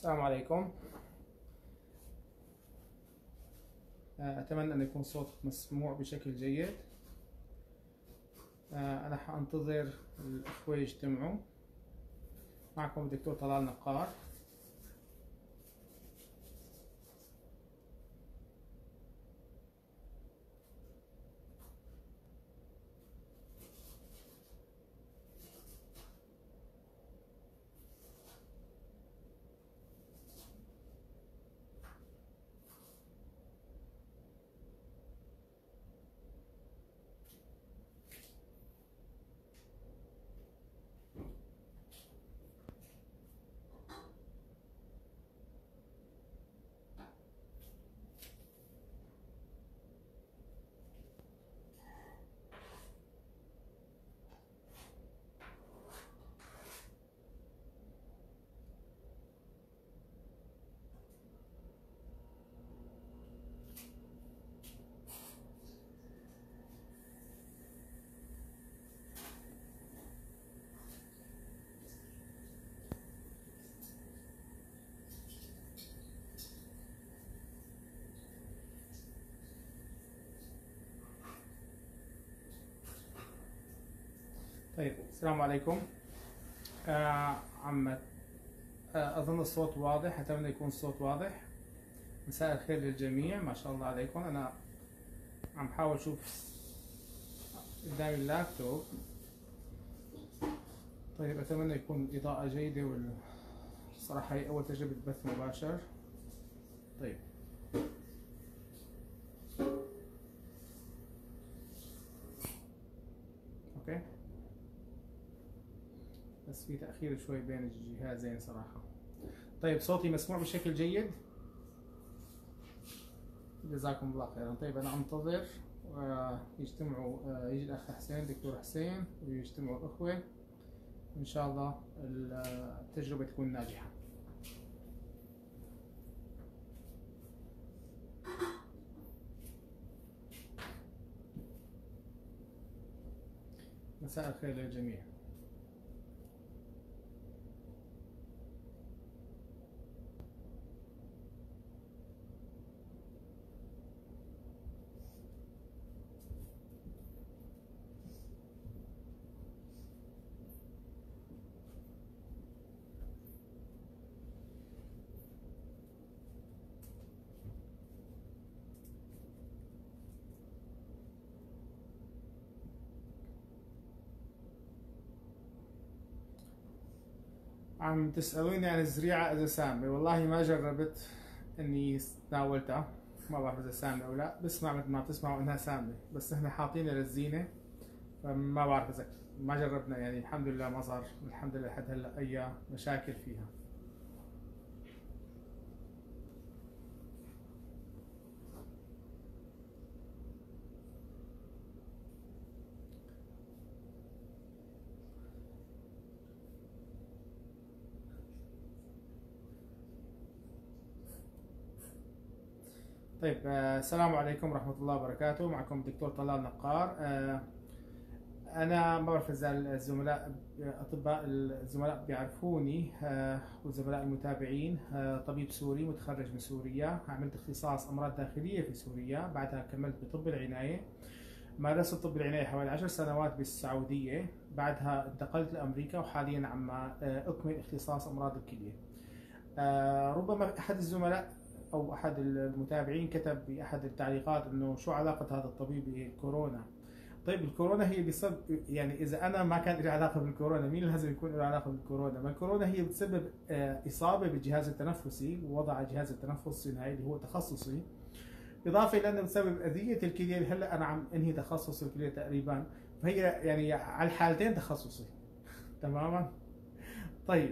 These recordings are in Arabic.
السلام عليكم. أتمنى أن يكون صوتك مسموع بشكل جيد. أنا حأنتظر الأخوة يجتمعوا. معكم الدكتور طلال نقار. طيب، السلام عليكم. عم أظن الصوت واضح. أتمنى يكون الصوت واضح. مساء الخير للجميع، ما شاء الله عليكم. أنا عم حاول أشوف قدامي اللابتوب. طيب، أتمنى يكون الإضاءة جيدة. صراحة هي أول تجربة بث مباشر. طيب، أوكي. بس في تأخير شوي بين الجهازين صراحة. طيب، صوتي مسموع بشكل جيد؟ جزاكم الله خيرا. طيب، أنا أنتظر يجتمعوا، يجي الأخ حسين، دكتور حسين، ويجتمعوا الأخوة. إن شاء الله التجربة تكون ناجحة. مساء الخير للجميع. عم تسألوني عن الزريعة إذا سامة. والله ما جربت إني تناولتها، ما بعرف إذا سامة أو لا. بسمع مثل ما بتسمعوا إنها سامة، بس إحنا حاطينها للزينة، فما بعرف إذا ما جربنا. يعني الحمد لله ما صار الحمد لله لحد هلا أي مشاكل فيها. طيب، السلام عليكم ورحمة الله وبركاته. معكم الدكتور طلال نقار. أنا ما بعرف إذا الزملاء أطباء الزملاء بيعرفوني، والزملاء المتابعين. طبيب سوري متخرج من سوريا. عملت اختصاص أمراض داخلية في سوريا، بعدها كملت بطب العناية. مارست طب العناية حوالي 10 سنوات بالسعودية، بعدها انتقلت لأمريكا، وحاليا عم أكمل اختصاص أمراض الكلية. ربما أحد الزملاء أو أحد المتابعين كتب بأحد التعليقات إنه شو علاقة هذا الطبيب بالكورونا. طيب، الكورونا هي بسبب، يعني إذا أنا ما كان لي علاقة بالكورونا، مين لازم يكون له علاقة بالكورونا؟ ما الكورونا هي بتسبب إصابة بالجهاز التنفسي، ووضع الجهاز التنفسي الصناعي اللي هو تخصصي، إضافة إلى أنه بسبب أذية الكلية اللي هلا أنا عم أنهي تخصص الكلية تقريبا، فهي يعني على الحالتين تخصصي. تماما. طيب،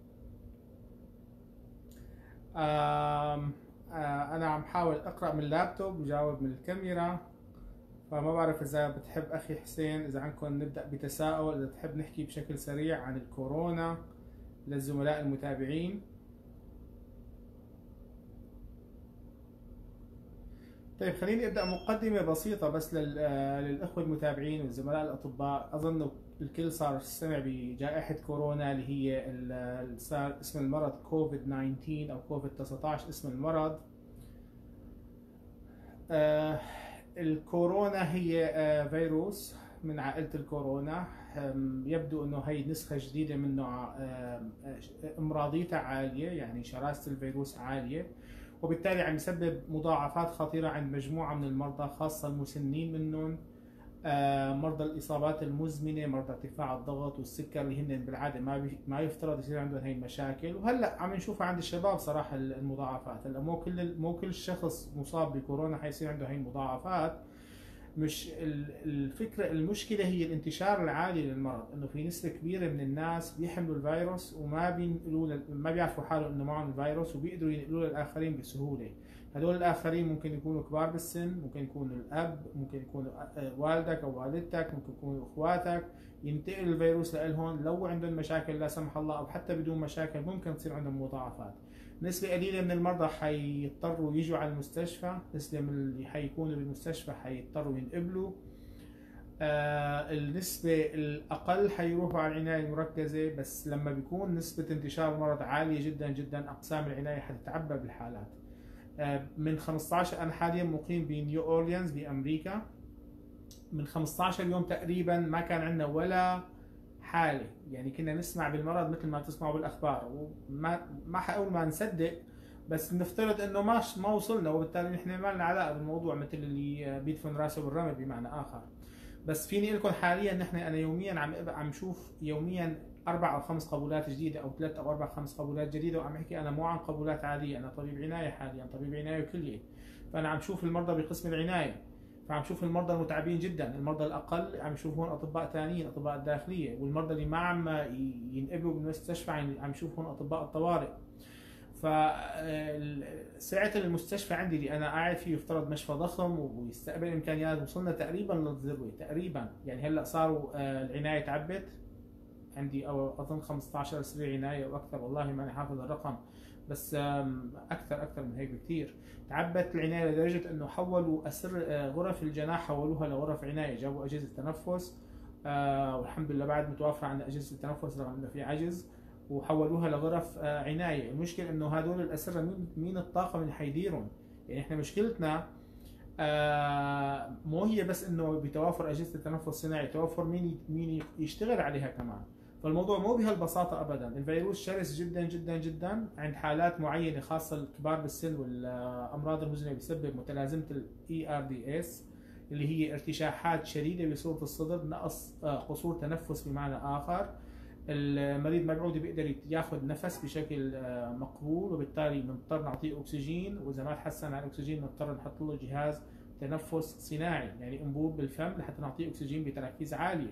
أنا عم حاول أقرأ من اللابتوب وجاوب من الكاميرا، فما بعرف إذا بتحب أخي حسين، إذا عنكم نبدأ بتساؤل، إذا تحب نحكي بشكل سريع عن الكورونا للزملاء المتابعين. طيب خليني ابدا مقدمه بسيطه بس للاخوه المتابعين والزملاء الاطباء. اظن الكل صار سمع بجائحه كورونا اللي هي صار اسم المرض كوفيد 19 او كوفيد 19 اسم المرض. الكورونا هي فيروس من عائله الكورونا. يبدو انه هي نسخه جديده من نوع، امراضيتها عاليه، يعني شراسه الفيروس عاليه، وبالتالي عم يسبب مضاعفات خطيرة عند مجموعة من المرضى، خاصة المسنين منهم، مرضى الإصابات المزمنة، مرضى ارتفاع الضغط والسكر اللي هن بالعادة ما يفترض يصير عندهم هي المشاكل. وهلا عم نشوفها عند الشباب صراحة المضاعفات. هلا مو كل شخص مصاب بكورونا حيصير عنده هي المضاعفات. مش الفكرة، المشكلة هي الانتشار العالي للمرض، انه في نسبة كبيرة من الناس بيحملوا الفيروس وما بينقلوا ما بيعرفوا حالهم انه معهم الفيروس، وبيقدروا ينقلوه للآخرين بسهولة. هدول الآخرين ممكن يكونوا كبار بالسن، ممكن يكونوا الأب، ممكن يكونوا والدك أو والدتك، ممكن يكونوا إخواتك. ينتقل الفيروس لإلهم لو عندهم مشاكل لا سمح الله، أو حتى بدون مشاكل ممكن تصير عندهم مضاعفات. نسبة قليلة من المرضى حيضطروا يجوا على المستشفى، نسبة من اللي حيكونوا بالمستشفى حيضطروا ينقبلوا. النسبة الأقل حيروحوا على العناية المركزة، بس لما بيكون نسبة انتشار المرض عالية جدا جدا أقسام العناية حتتعبى بالحالات. من 15، أنا حاليا مقيم بنيو أورليانز بأمريكا. من 15 يوم تقريبا ما كان عندنا ولا حالة، يعني كنا نسمع بالمرض مثل ما تسمعوا بالأخبار، وما ما حقول ما نصدق، بس نفترض انه ما وصلنا، وبالتالي نحن ما لنا علاقه بالموضوع، مثل اللي بيدفن راسه بالرمل بمعنى اخر. بس فيني لكم حاليا انا يوميا عم شوف يوميا 4 أو 5 قبولات جديده، او 3 أو 4 5 قبولات جديده، وعم احكي انا مو عن قبولات عاديه، انا طبيب عنايه حاليا، طبيب عنايه وكليه. فانا عم شوف المرضى بقسم العنايه، فعم شوف المرضى المتعبين جدا، المرضى الاقل عم شوف هون اطباء ثانيين، اطباء الداخليه، والمرضى اللي ما عم ينقبلوا بالمستشفى عم شوف هون اطباء الطوارئ. فسعة المستشفى عندي اللي انا قاعد فيه يفترض مشفى ضخم ويستقبل امكانيات، وصلنا تقريبا للذروه تقريبا. يعني هلا صاروا العنايه تعبت عندي، او اظن 15 سرير عنايه واكثر، والله ماني حافظ الرقم، بس اكثر من هيك بكثير. تعبت العنايه لدرجه انه حولوا غرف الجناح حولوها لغرف عنايه، جابوا اجهزه تنفس، والحمد لله بعد متوفر عندنا اجهزه التنفس رغم انه في عجز، وحولوها لغرف عنايه. المشكله انه هدول الاسره مين الطاقم اللي حيديرهم؟ يعني احنا مشكلتنا مو هي بس انه بتوافر اجهزه التنفس الصناعي، توفر مين يشتغل عليها كمان. فالموضوع مو بهالبساطه ابدا. الفيروس شرس جدا جدا جدا عند حالات معينه، خاصه الكبار بالسن والامراض المزمنه، بيسبب متلازمه الاي ار دي اس، اللي هي ارتشاحات شديده بصوره الصدر، نقص قصور تنفس بمعنى اخر. المريض ما بيعود بيقدر ياخذ نفس بشكل مقبول، وبالتالي بنضطر نعطيه اكسجين، واذا ما تحسن على الاكسجين بنضطر نحط له جهاز تنفس صناعي، يعني انبوب بالفم لحتى نعطيه اكسجين بتراكيز عاليه.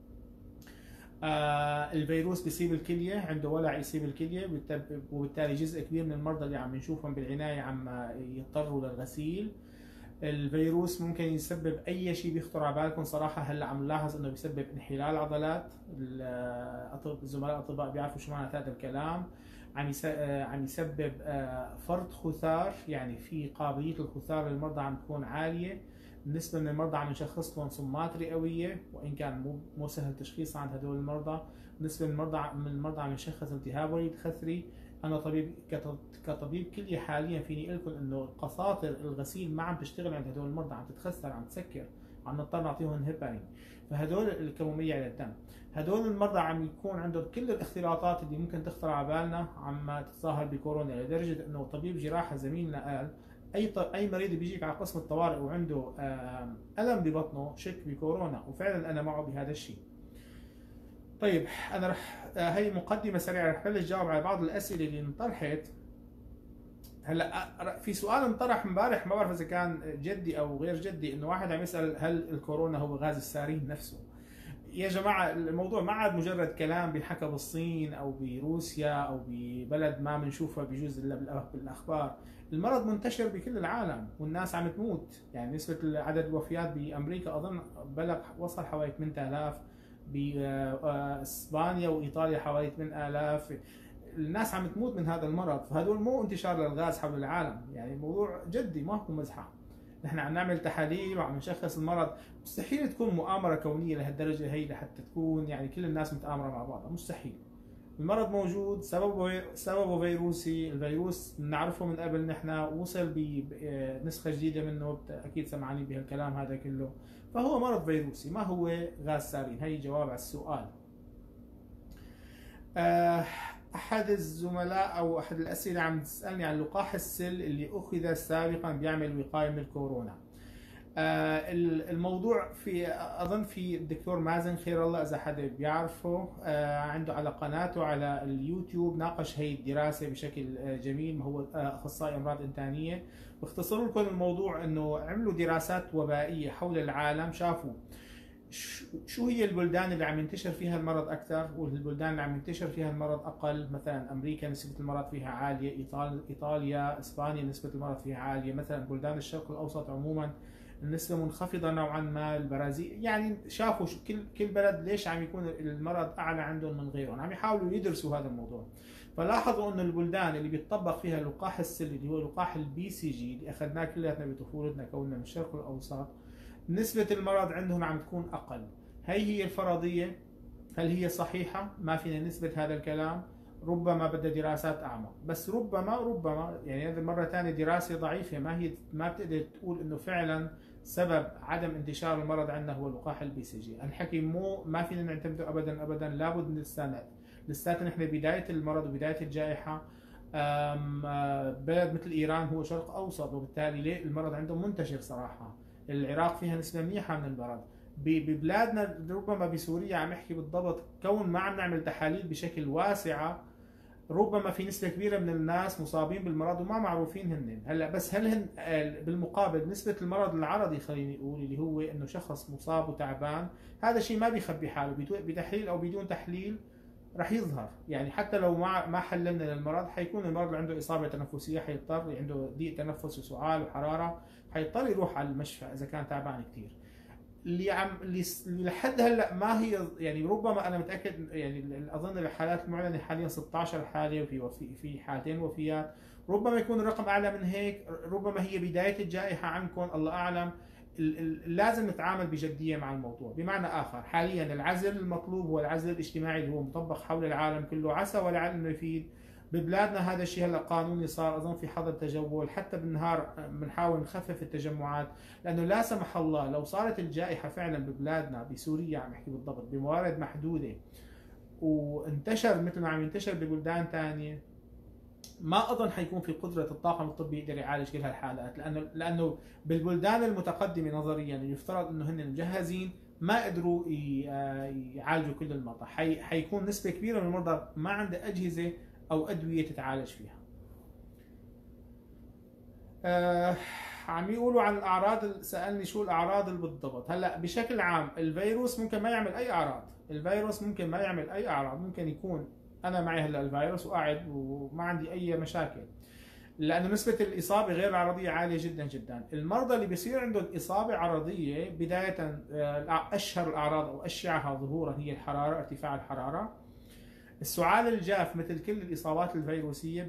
الفيروس بيصيب الكليه، عنده ولع يصيب الكليه، وبالتالي جزء كبير من المرضى اللي عم نشوفهم بالعنايه عم يضطروا للغسيل. الفيروس ممكن يسبب اي شيء بيخطر على بالكم صراحه. هلا عم نلاحظ انه بيسبب انحلال عضلات، الزملاء الاطباء بيعرفوا شو معنى هذا الكلام. عم يسبب فرط خثار، يعني في قابليه الخثار للمرضى عم تكون عاليه. بالنسبه من المرضى عم نشخص لهم صمات رئويه، وان كان مو سهل تشخيصها عند هدول المرضى. بالنسبه من المرضى عم نشخص التهاب وريد خثري. انا طبيب كطبيب كلي حاليا فيني اقول لكم انه قساطر الغسيل ما عم تشتغل عند هدول المرضى، عم تتخثر، عم تسكر، عم نضطر نعطيهم هيبارين. فهدول الكموميه على الدم. هدول المرضى عم يكون عندهم كل الاختلاطات اللي ممكن تخطر على بالنا عم تتظاهر بكورونا، لدرجه انه طبيب جراحه زميلنا قال اي مريض بيجيك على قسم الطوارئ وعنده الم ببطنه شك بكورونا، وفعلا انا معه بهذا الشيء. طيب انا رح هي مقدمه سريعه، رح بلش جاوب على بعض الاسئله اللي انطرحت. هلا في سؤال انطرح امبارح، ما بعرف اذا كان جدي او غير جدي، انه واحد عم يسال هل الكورونا هو غاز السارين نفسه؟ يا جماعه الموضوع ما عاد مجرد كلام بينحكى بالصين او بروسيا او ببلد ما بنشوفها بجوز الا بالاخبار. المرض منتشر بكل العالم والناس عم تموت، يعني نسبه عدد الوفيات بامريكا اظن وصل حوالي 8000، باسبانيا وايطاليا حوالي 8000. الناس عم تموت من هذا المرض، فهدول مو انتشار للغاز حول العالم، يعني الموضوع جدي ما هو مزحه. نحن عم نعمل تحاليل وعم نشخص المرض. مستحيل تكون مؤامره كونيه لهالدرجه هي لحتى تكون يعني كل الناس متآمره مع بعضها، مستحيل. المرض موجود، سببه فيروسي. الفيروس بنعرفه من قبل، نحن وصل بنسخه جديده منه، اكيد سمعانين بهالكلام هذا كله. فهو مرض فيروسي، ما هو غاز سارين. هي جواب على السؤال. احد الزملاء او احد الاسئله عم تسالني عن لقاح السل اللي اخذ سابقا بيعمل وقايه من الكورونا. الموضوع في اظن في الدكتور مازن خير الله، اذا حدا بيعرفه، عنده على قناته على اليوتيوب ناقش هي الدراسه بشكل جميل. ما هو اخصائي امراض انتانيه. باختصار لكم الموضوع انه عملوا دراسات وبائيه حول العالم، شافوا شو هي البلدان اللي عم ينتشر فيها المرض اكثر والبلدان اللي عم ينتشر فيها المرض اقل. مثلا امريكا نسبه المرض فيها عاليه، ايطاليا، اسبانيا نسبه المرض فيها عاليه. مثلا بلدان الشرق الاوسط عموما النسبة منخفضة نوعا ما. البرازيل يعني شافوا كل بلد ليش عم يكون المرض أعلى عندهم من غيرهم، عم يحاولوا يدرسوا هذا الموضوع. فلاحظوا أنه البلدان اللي بيتطبق فيها لقاح السل اللي هو لقاح البي سي جي اللي أخذناه كلياتنا بطفولتنا كوننا من الشرق الأوسط، نسبة المرض عندهم عم تكون أقل. هي الفرضية. هل هي صحيحة؟ ما فينا نثبت هذا الكلام، ربما بدها دراسات أعمق. بس ربما يعني هذه مرة ثانية دراسة ضعيفة، ما بتقدر تقول إنه فعلا سبب عدم انتشار المرض عندنا هو لقاح البي سي جي. الحكي ما فينا نعتمده ابدا ابدا، لابد نستنى. لساتنا نحن بدايه المرض وبدايه الجائحه. بلد مثل ايران هو شرق اوسط، وبالتالي ليه المرض عندهم منتشر صراحه. العراق فيها نسبه منيحه من المرض. ببلادنا ربما بسوريا عم احكي بالضبط، كون ما عم نعمل تحاليل بشكل واسعه، ربما في نسبة كبيرة من الناس مصابين بالمرض وما معروفين هن. هلا بس هل هن بالمقابل نسبة المرض العرضي خليني اقول اللي هو انه شخص مصاب وتعبان، هذا شيء ما بيخبي حاله، بتحليل او بدون تحليل رح يظهر. يعني حتى لو ما حللنا للمرض، حيكون المرض اللي عنده اصابة تنفسية، حيضطر عنده ضيق تنفس وسعال وحرارة، حيضطر يروح على المشفى اذا كان تعبان كثير. اللي لحد هلا ما هي يعني، ربما انا متاكد يعني اظن الحالات المعلنه حاليا 16 حاله، وفي حالتين وفيات. ربما يكون الرقم اعلى من هيك، ربما هي بدايه الجائحه عندكم، الله اعلم. لازم نتعامل بجديه مع الموضوع. بمعنى اخر، حاليا العزل المطلوب هو العزل الاجتماعي اللي هو مطبق حول العالم كله، عسى ولعل انه يفيد. ببلادنا هذا الشيء هلا قانوني صار، اظن في حظر تجول، حتى بالنهار بنحاول نخفف التجمعات. لانه لا سمح الله لو صارت الجائحه فعلا ببلادنا بسوريا عم احكي بالضبط بموارد محدوده، وانتشر مثل ما عم ينتشر ببلدان ثانيه، ما اظن حيكون في قدره الطاقم الطبي يقدر يعالج كل هالحالات. لانه بالبلدان المتقدمه نظريا يفترض انه هن مجهزين، ما قدروا يعالجوا كل المرضى. حيكون نسبه كبيره من المرضى ما عندها اجهزه او ادويه تتعالج فيها. عم يقولوا عن الاعراض، سالني شو الاعراض بالضبط. هلا بشكل عام الفيروس ممكن ما يعمل اي اعراض. ممكن يكون انا معي هلا الفيروس وقاعد وما عندي اي مشاكل، لانه نسبه الاصابه غير العرضيه عاليه جدا جدا. المرضى اللي بيصير عندهم اصابه عرضيه بدايه، اشهر الاعراض او اشعها ظهورا هي الحراره، ارتفاع الحراره. السعال الجاف مثل كل الاصابات الفيروسيه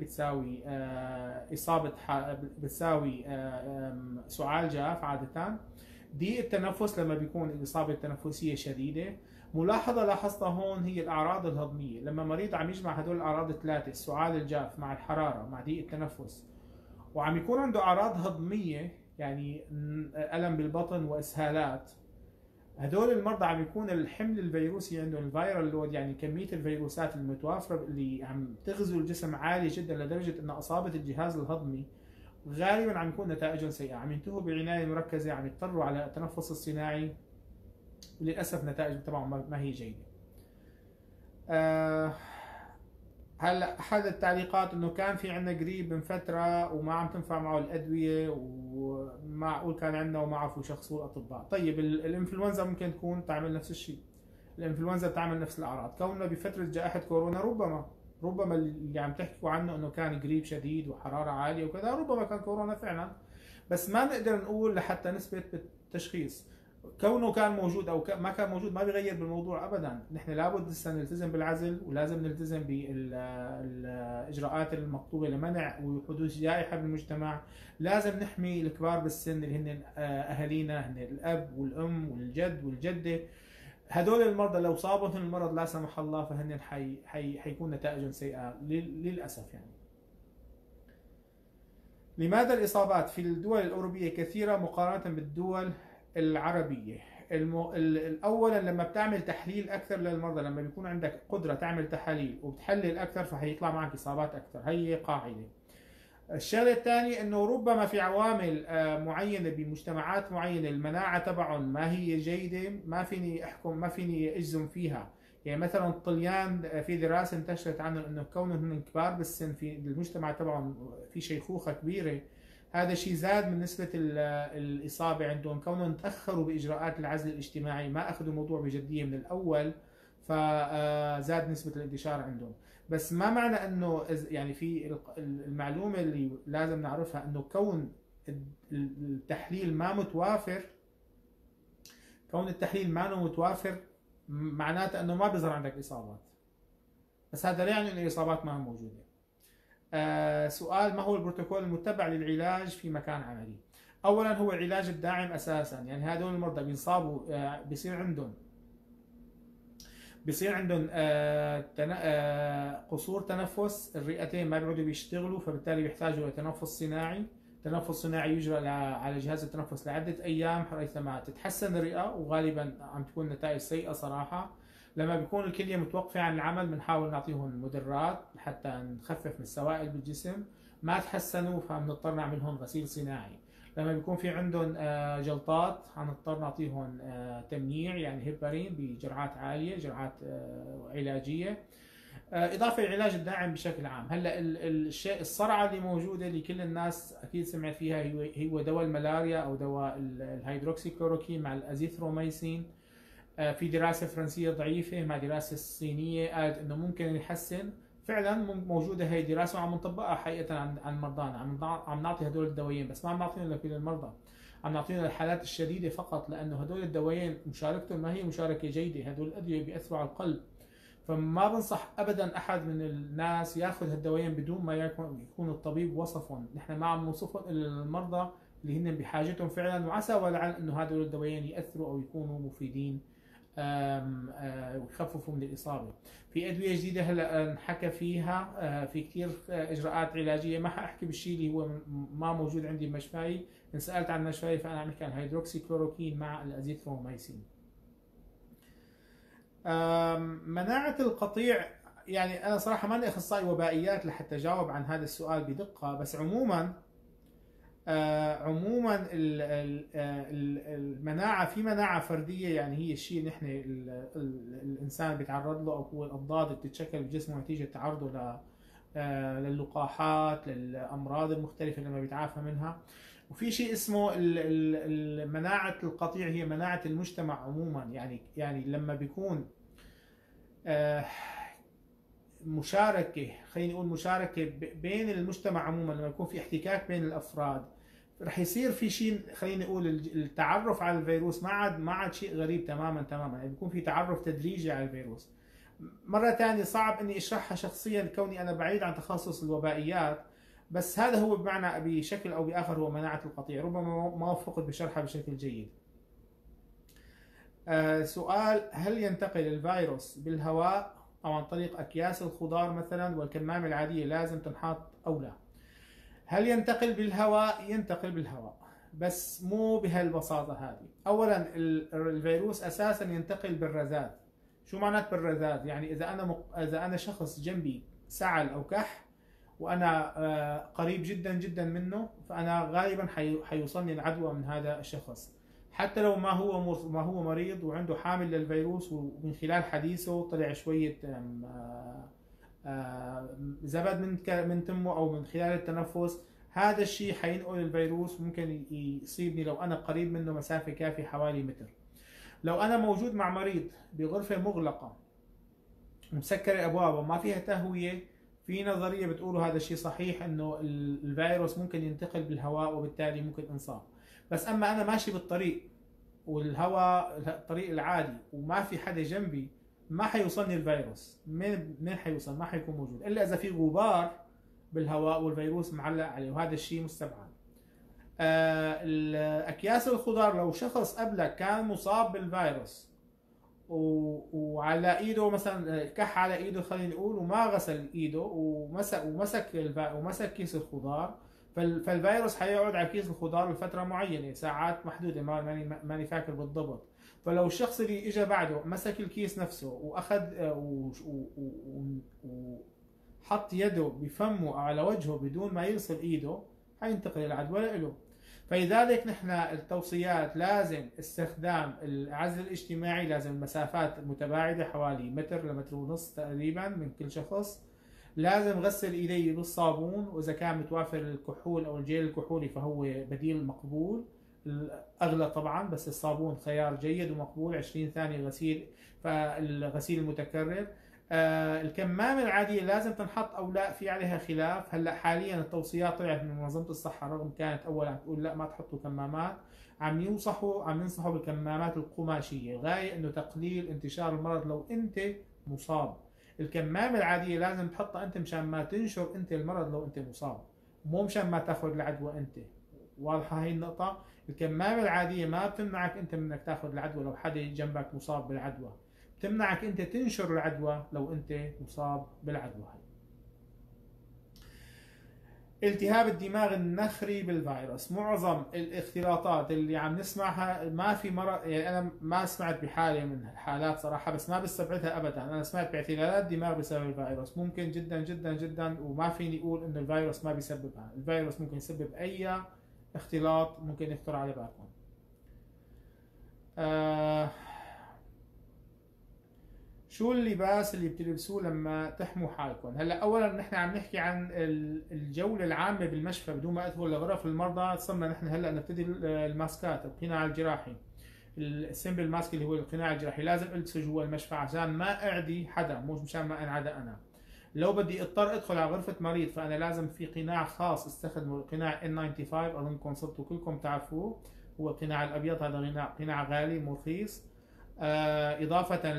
بتساوي سعال جاف عاده. ضيق التنفس لما بيكون الاصابه التنفسيه شديده. ملاحظه لاحظتها هون هي الاعراض الهضميه، لما مريض عم يجمع هدول الاعراض الثلاثه، السعال الجاف مع الحراره مع ضيق التنفس، وعم يكون عنده اعراض هضميه يعني الم بالبطن واسهالات، هدول المرضى عم يكون الحمل الفيروسي عندهم الفيرال لود، يعني كميه الفيروسات المتوافره اللي عم تغزو الجسم عاليه جدا لدرجه انها اصابت الجهاز الهضمي. غالبا عم يكون نتائجهم سيئه، عم ينتهوا بعنايه مركزه، عم يضطروا على التنفس الصناعي، وللاسف نتائج طبعا ما هي جيده. هلا احد التعليقات انه كان في عندنا قريب من فتره وما عم تنفع معه الادويه، ومعقول كان عندنا وما عرفوا يشخصوا الاطباء. طيب الانفلونزا ممكن تكون تعمل نفس الشيء. الانفلونزا بتعمل نفس الاعراض. كوننا بفتره جائحه كورونا، ربما اللي عم تحكوا عنه انه كان قريب شديد وحراره عاليه وكذا، ربما كان كورونا فعلا، بس ما نقدر نقول لحتى نثبت بالتشخيص. كونه كان موجود او ما كان موجود ما بيغير بالموضوع ابدا. نحن لابد لسه نلتزم بالعزل، ولازم نلتزم بالاجراءات المطلوبه لمنع وحدوث جائحه بالمجتمع. لازم نحمي الكبار بالسن اللي هن اهالينا، هن الاب والام والجد والجده. هدول المرضى لو صابهم المرض لا سمح الله فهن حيكون نتائجهم سيئه للاسف يعني. لماذا الإصابات في الدول الأوروبية كثيرة مقارنة بالدول العربية؟ أولا لما بتعمل تحليل أكثر للمرضى، لما بيكون عندك قدرة تعمل تحاليل وبتحلل أكثر فهيطلع معك إصابات أكثر، هي قاعدة. الشغلة الثانية انه ربما في عوامل معينة بمجتمعات معينة المناعة تبعهم ما هي جيدة، ما فيني احكم، ما فيني اجزم فيها. يعني مثلا الطليان في دراسة انتشرت عنهم انه كونهم كبار بالسن في المجتمع تبعهم في شيخوخة كبيرة، هذا الشيء زاد من نسبة الإصابة عندهم. كونهم تأخروا بإجراءات العزل الاجتماعي، ما أخذوا الموضوع بجدية من الأول، فزاد نسبة الانتشار عندهم. بس ما معنى انه يعني في المعلومه اللي لازم نعرفها انه كون التحليل ما متوافر، كون التحليل ما متوافر معناته انه ما بيظهر عندك اصابات، بس هذا لا يعني ان الاصابات ما موجوده. سؤال: ما هو البروتوكول المتبع للعلاج في مكان عملي؟ اولا هو العلاج الداعم اساسا. يعني هذول المرضى بينصابوا بيصير عندهم قصور تنفس، الرئتين ما بيقعدوا بيشتغلوا، فبالتالي بيحتاجوا لتنفس صناعي. تنفس صناعي يجرى على جهاز التنفس لعدة أيام ريثما تتحسن الرئة، وغالبا عم تكون نتائج سيئة صراحة. لما بيكون الكلية متوقفة عن العمل بنحاول نعطيهم مدرات حتى نخفف من السوائل بالجسم. ما تحسنوا فبنضطر نعملهم غسيل صناعي. لما بيكون في عندهم جلطات هنضطر نعطيهم تمنيع، يعني هيبارين بجرعات عاليه، جرعات علاجيه، اضافه للعلاج الداعم بشكل عام. هلا الشيء الصرعه اللي موجوده اللي كل الناس اكيد سمعت فيها هو دواء الملاريا او دواء الهيدروكسي كلوروكين مع الازيثروميسين. في دراسه فرنسيه ضعيفه مع دراسه صينيه قالت انه ممكن يحسن. فعلا موجوده هي دراسه وعم نطبقها حقيقه عن مرضانا. عم نعطي هدول الدوايين، بس ما عم نعطيهم لكل المرضى، عم نعطيهم للحالات الشديده فقط، لانه هدول الدوايين مشاركتهم ما هي مشاركه جيده. هدول الادويه بياثروا على القلب، فما بنصح ابدا احد من الناس ياخذ هالدوايين بدون ما يكون الطبيب وصفهم. نحن ما عم نوصفهم الا للمرضى اللي هن بحاجتهم فعلا، وعسى ولعل انه هدول الدوايين ياثروا او يكونوا مفيدين ويخففوا من الإصابة. في أدوية جديدة هلا انحكى فيها، في كثير إجراءات علاجية. ما حأحكي بالشيء اللي هو ما موجود عندي بمشفاي. إن سألت عن مشفاي فأنا عم بحكي عن هيدروكسي كلوروكين مع الأزيثروميسين. مناعة القطيع، يعني أنا صراحة ماني أخصائي وبائيات لحتى أجاوب عن هذا السؤال بدقة، بس عموما المناعة، في مناعة فردية، يعني هي الشيء نحن الإنسان بيتعرض له، أو هو الأضداد اللي بتتشكل بجسمه نتيجة تعرضه للقاحات، للأمراض المختلفة لما بيتعافى منها. وفي شيء اسمه مناعة القطيع، هي مناعة المجتمع عموما. يعني لما بيكون مشاركة، خلينا نقول مشاركة بين المجتمع عموما، لما يكون في احتكاك بين الأفراد رح يصير في شيء، خلينا نقول التعرف على الفيروس ما عاد شيء غريب تماما. يعني بيكون في تعرف تدريجي على الفيروس. مرة ثانية صعب اني اشرحها شخصيا كوني انا بعيد عن تخصص الوبائيات، بس هذا هو بمعنى بشكل او باخر هو مناعة القطيع. ربما ما وفقت بشرحها بشكل جيد. سؤال: هل ينتقل الفيروس بالهواء او عن طريق اكياس الخضار مثلا، والكمامة العادية لازم تنحط او لا؟ هل ينتقل بالهواء؟ ينتقل بالهواء، بس مو بهالبساطة هذه. أولا الفيروس أساسا ينتقل بالرذاذ. شو معنات بالرذاذ؟ يعني إذا أنا شخص جنبي سعل أو كح وأنا قريب جدا جدا منه، فأنا غالبا حيوصلني العدوى من هذا الشخص، حتى لو ما هو مريض وعنده حامل للفيروس، ومن خلال حديثه طلع شوية زبد من تمه او من خلال التنفس. هذا الشيء حينقل الفيروس، ممكن يصيبني لو انا قريب منه مسافه كافيه حوالي متر. لو انا موجود مع مريض بغرفه مغلقه مسكره ابوابها وما فيها تهويه، في نظريه بتقول هذا الشيء صحيح، انه الفيروس ممكن ينتقل بالهواء وبالتالي ممكن انصاب. بس اما انا ماشي بالطريق والهواء الطريق العادي وما في حدا جنبي، ما حيوصلني الفيروس. من حيوصل؟ ما حيكون موجود الا اذا في غبار بالهواء والفيروس معلق عليه، وهذا الشيء مستبعد. اكياس الخضار، لو شخص قبلك كان مصاب بالفيروس وعلى ايده مثلا كح على ايده خلينا نقول، وما غسل ايده ومسك كيس الخضار، فالفيروس حيقعد على كيس الخضار لفتره معينه، ساعات محدوده، ماني فاكر بالضبط. فلو الشخص اللي اجى بعده مسك الكيس نفسه واخذ وحط يده بفمه او على وجهه بدون ما يغسل ايده، حينتقل العدوى له. فلذلك نحن التوصيات لازم استخدام العزل الاجتماعي، لازم المسافات متباعدة حوالي متر لمتر ونص تقريبا من كل شخص. لازم غسل ايديه بالصابون، واذا كان متوافر الكحول او الجيل الكحولي فهو بديل مقبول، الاغلى طبعا، بس الصابون خيار جيد ومقبول. 20 ثانية غسيل، فالغسيل المتكرر. الكمامة العادية لازم تنحط او لا، في عليها خلاف. هلا حاليا التوصيات طلعت من منظمة الصحة، رغم كانت اول عم تقول لا ما تحطوا كمامات، عم ينصحوا بالكمامات القماشية. الغاية انه تقليل انتشار المرض لو انت مصاب. الكمامة العادية لازم تحطها انت مشان ما تنشر انت المرض لو انت مصاب، مو مشان ما تاخذ العدوى انت. واضحة هي النقطة؟ الكمامة العادية ما بتمنعك انت من انك تاخذ العدوى لو حدا جنبك مصاب بالعدوى، تمنعك انت تنشر العدوى لو انت مصاب بالعدوى. التهاب الدماغ النخري بالفيروس. معظم الاختلاطات اللي عم نسمعها، ما في مرض، يعني انا ما سمعت بحاله من الحالات صراحه، بس ما بستبعدها ابدا. انا سمعت باعتلالات دماغ بسبب الفيروس، ممكن جدا جدا جدا، وما فيني اقول انه الفيروس ما بيسببها. الفيروس ممكن يسبب اي اختلاط ممكن يخطر على بالكم. شو اللباس اللي بتلبسوه لما تحموا حالكم؟ هلا اولا نحن عم نحكي عن الجوله العامه بالمشفى بدون ما ادخل لغرف المرضى. صرنا نحن هلا نبتدي الماسكات، القناع الجراحي، السمبل ماسك اللي هو القناع الجراحي لازم البسه جوا المشفى عشان ما اعدي حدا، مش مشان ما انعدى انا. لو بدي اضطر ادخل على غرفه مريض فانا لازم في قناع خاص استخدمه، القناع N95، اظنكم صرتوا كلكم تعرفوه. هو القناع الابيض، هذا قناع غالي مو رخيص. إضافة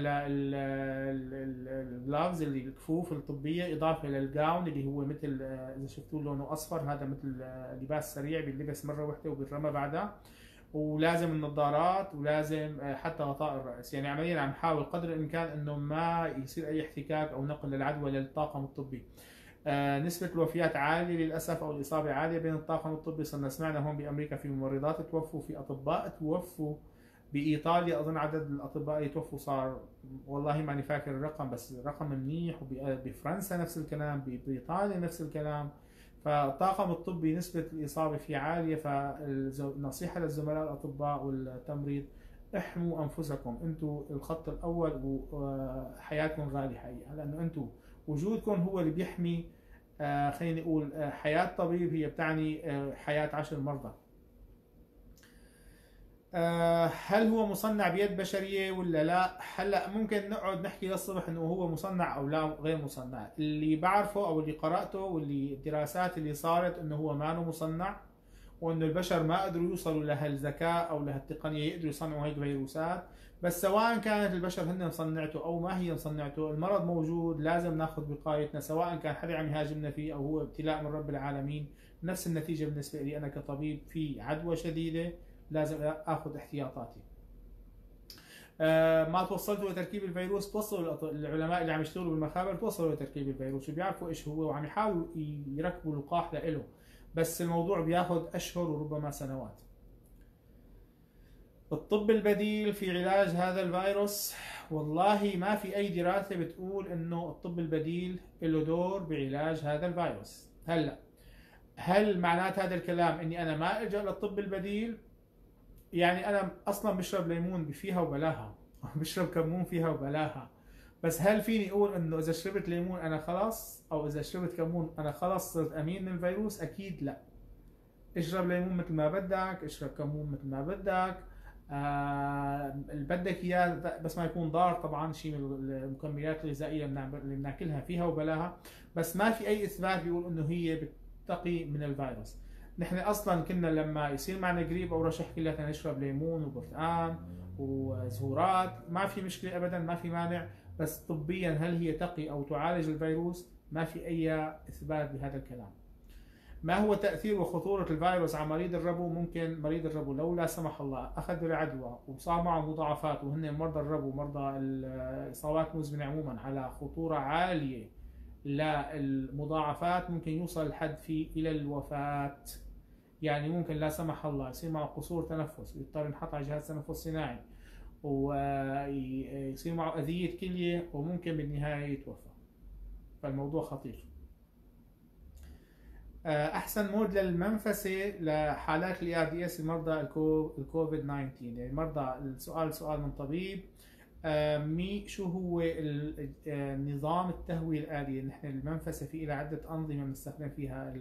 للجلافز اللي الكفوف الطبية، إضافة للجاون اللي هو مثل إذا شفتوه لونه أصفر، هذا مثل لباس سريع بيلبس مرة واحدة وبيترمى بعدها. ولازم النظارات، ولازم حتى غطاء الرأس. يعني عمليا عم نحاول قدر الإمكان إنه ما يصير أي احتكاك أو نقل للعدوى للطاقم الطبي. نسبة الوفيات عالية للأسف، أو الإصابة عالية بين الطاقم الطبي. صرنا سمعنا هون بأمريكا في ممرضات توفوا، في أطباء توفوا. بإيطاليا أظن عدد الأطباء اللي توفوا صار، والله ماني فاكر الرقم، بس الرقم منيح. وبفرنسا نفس الكلام، بإيطاليا نفس الكلام. فالطاقم الطبي نسبة الإصابة فيه عالية. فالنصيحة للزملاء الأطباء والتمريض، احموا أنفسكم، أنتم الخط الأول، وحياتكم غالية حقيقة، لأنه أنتم وجودكم هو اللي بيحمي. خلينا نقول حياة طبيب هي بتعني حياة 10 مرضى. هل هو مصنع بيد بشرية ولا لا؟ هلا ممكن نقعد نحكي للصبح انه هو مصنع او لا غير مصنع. اللي بعرفه او اللي قرأته واللي الدراسات اللي صارت انه هو ما مصنع، وانه البشر ما قدروا يوصلوا لهالذكاء او لهالتقنية يقدروا يصنعوا هيك فيروسات. بس سواء كانت البشر هن مصنعته او ما هي مصنعته، المرض موجود، لازم ناخذ وقايتنا، سواء كان حدا عم يهاجمنا فيه او هو ابتلاء من رب العالمين. نفس النتيجة بالنسبة لي انا كطبيب، في عدوى شديدة لازم اخذ احتياطاتي. ما توصلتوا لتركيب الفيروس؟ توصلوا العلماء اللي عم يشتغلوا بالمخابر، توصلوا لتركيب الفيروس وبيعرفوا ايش هو، وعم يحاولوا يركبوا لقاح له، بس الموضوع بياخذ اشهر وربما سنوات. الطب البديل في علاج هذا الفيروس، والله ما في اي دراسة بتقول انه الطب البديل له دور بعلاج هذا الفيروس. هل معنات هذا الكلام اني انا ما الجا للطب البديل؟ يعني انا اصلا بشرب ليمون فيها وبلاها، بشرب كمون فيها وبلاها. بس هل فيني اقول انه اذا شربت ليمون انا خلص، او اذا شربت كمون انا خلص صرت امين من الفيروس؟ اكيد لا. اشرب ليمون مثل ما بدك، اشرب كمون مثل ما بدك، اللي بدك اياه، بس ما يكون ضار. طبعا شيء من المكملات الغذائيه اللي بناكلها فيها وبلاها، بس ما في اي اثبات بيقول انه هي بتقي من الفيروس. نحن اصلا كنا لما يصير معنا قريب او رشح كلياتنا نشرب ليمون وبرتقال وزهورات، ما في مشكله ابدا، ما في مانع. بس طبيا هل هي تقي او تعالج الفيروس؟ ما في اي اثبات بهذا الكلام. ما هو تأثير وخطورة الفيروس على مريض الربو؟ ممكن مريض الربو لو لا سمح الله أخذ العدوى وصار معه مضاعفات، وهن مرضى الربو مرضى الإصابات المزمنة عموما على خطورة عالية للمضاعفات، ممكن يوصل الحد فيه إلى الوفاة. يعني ممكن لا سمح الله يصير معه قصور تنفس، يضطر ينحط على جهاز تنفس صناعي، ويصير معه أذية كلية، وممكن بالنهاية يتوفى. فالموضوع خطير. احسن مود للمنفسه لحالات الاي ار دي اس مرضى الكوفيد 19. يعني مرضى السؤال سؤال من طبيب. شو هو نظام التهويه الآلية؟ نحن المنفسه في لها عده انظمه بنستخدم فيها،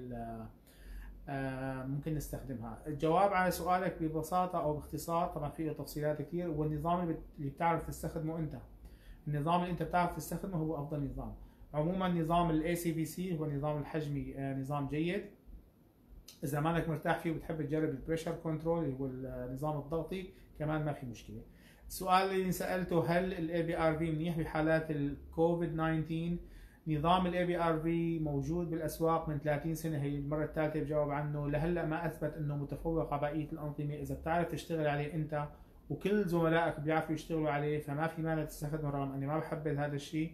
ممكن نستخدمها. الجواب على سؤالك ببساطه او باختصار، طبعا فيه تفصيلات كثير، هو النظام اللي بتعرف تستخدمه انت. النظام اللي انت بتعرف تستخدمه هو افضل نظام. عموما نظام الاي سي في سي هو نظام الحجمي، نظام جيد. اذا مانك مرتاح فيه وبتحب تجرب البريشر كنترول اللي هو النظام الضغطي كمان ما في مشكله. السؤال اللي سالته هل الاي بي ار في منيح بحالات الكوفيد 19؟ نظام الاي بي ار في موجود بالاسواق من 30 سنه، هي المره الثالثه بجاوب عنه. لهلا ما اثبت انه متفوق على بقيه الانظمه. اذا بتعرف تشتغل عليه انت وكل زملائك بيعرفوا يشتغلوا عليه فما في مانع تستخدمه، رغم اني ما بحبذ هذا الشيء.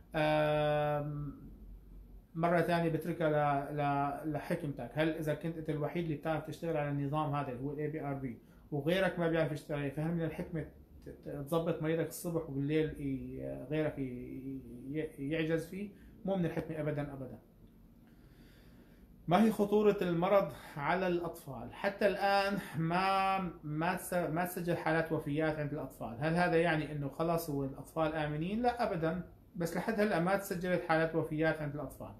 مرة ثانية بتركها لحكمتك. هل إذا كنت أنت الوحيد اللي بتعرف تشتغل على النظام هذا اللي هو الاي بي ار في وغيرك ما بيعرف يشتغل عليه، فهل من الحكمة تظبط مريضك الصبح وبالليل غيرك يعجز فيه؟ مو من الحكمة أبدا أبدا. ما هي خطورة المرض على الأطفال؟ حتى الآن ما تسجل حالات وفيات عند الأطفال. هل هذا يعني إنه خلاص هو الأطفال آمنين؟ لا أبدا، بس لحد هلا ما تسجلت حالات وفيات عند الأطفال.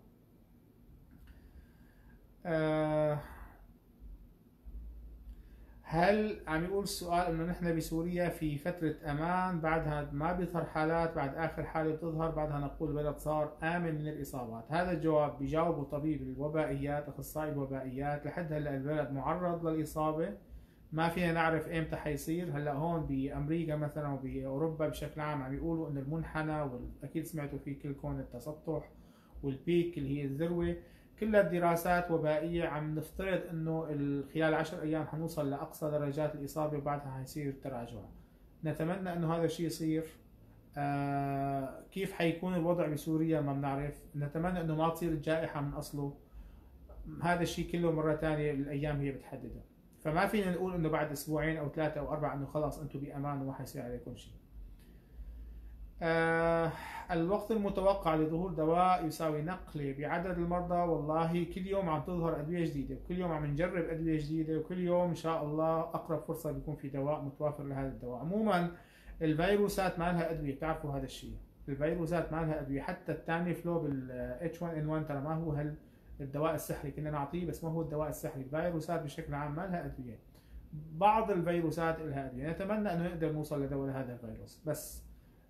هل عم يقول السؤال انه نحن بسوريا في فترة امان بعدها ما بيظهر حالات، بعد اخر حالة بتظهر بعدها نقول البلد صار امن من الاصابات؟ هذا الجواب بيجاوبه طبيب الوبائيات، اخصائي الوبائيات. لحد هلا البلد معرض للاصابة، ما فينا نعرف امتى حيصير. هلا هون بامريكا مثلا وباوروبا بشكل عام عم يقولوا انه المنحنى، واكيد سمعتوا في كل كون التسطح والبيك اللي هي الذروة، كلها دراسات وبائية عم نفترض انه خلال 10 ايام حنوصل لاقصى درجات الاصابة وبعدها حيصير تراجع. نتمنى انه هذا الشيء يصير. كيف حيكون الوضع بسوريا ما بنعرف. نتمنى انه ما تصير الجائحة من اصله. هذا الشيء كله مرة ثانية الايام هي بتحدده. فما فينا نقول انه بعد اسبوعين او 3 أو 4 انه خلاص انتم بامان وما حيصير عليكم شيء. الوقت المتوقع لظهور دواء يساوي نقلة بعدد المرضى؟ والله كل يوم عم تظهر أدوية جديدة، وكل يوم عم نجرب أدوية جديدة، وكل يوم إن شاء الله أقرب فرصة بيكون في دواء متوافر لهذا الدواء. عموما الفيروسات ما لها أدوية، بتعرفوا هذا الشيء. الفيروسات ما لها أدوية. حتى التاني فلو بال H1N1 ترى ما هو الدواء السحري، كنا نعطيه بس ما هو الدواء السحري. الفيروسات بشكل عام ما لها أدوية. بعض الفيروسات لها أدوية. نتمنى أنه نقدر نوصل لدواء لهذا الفيروس، بس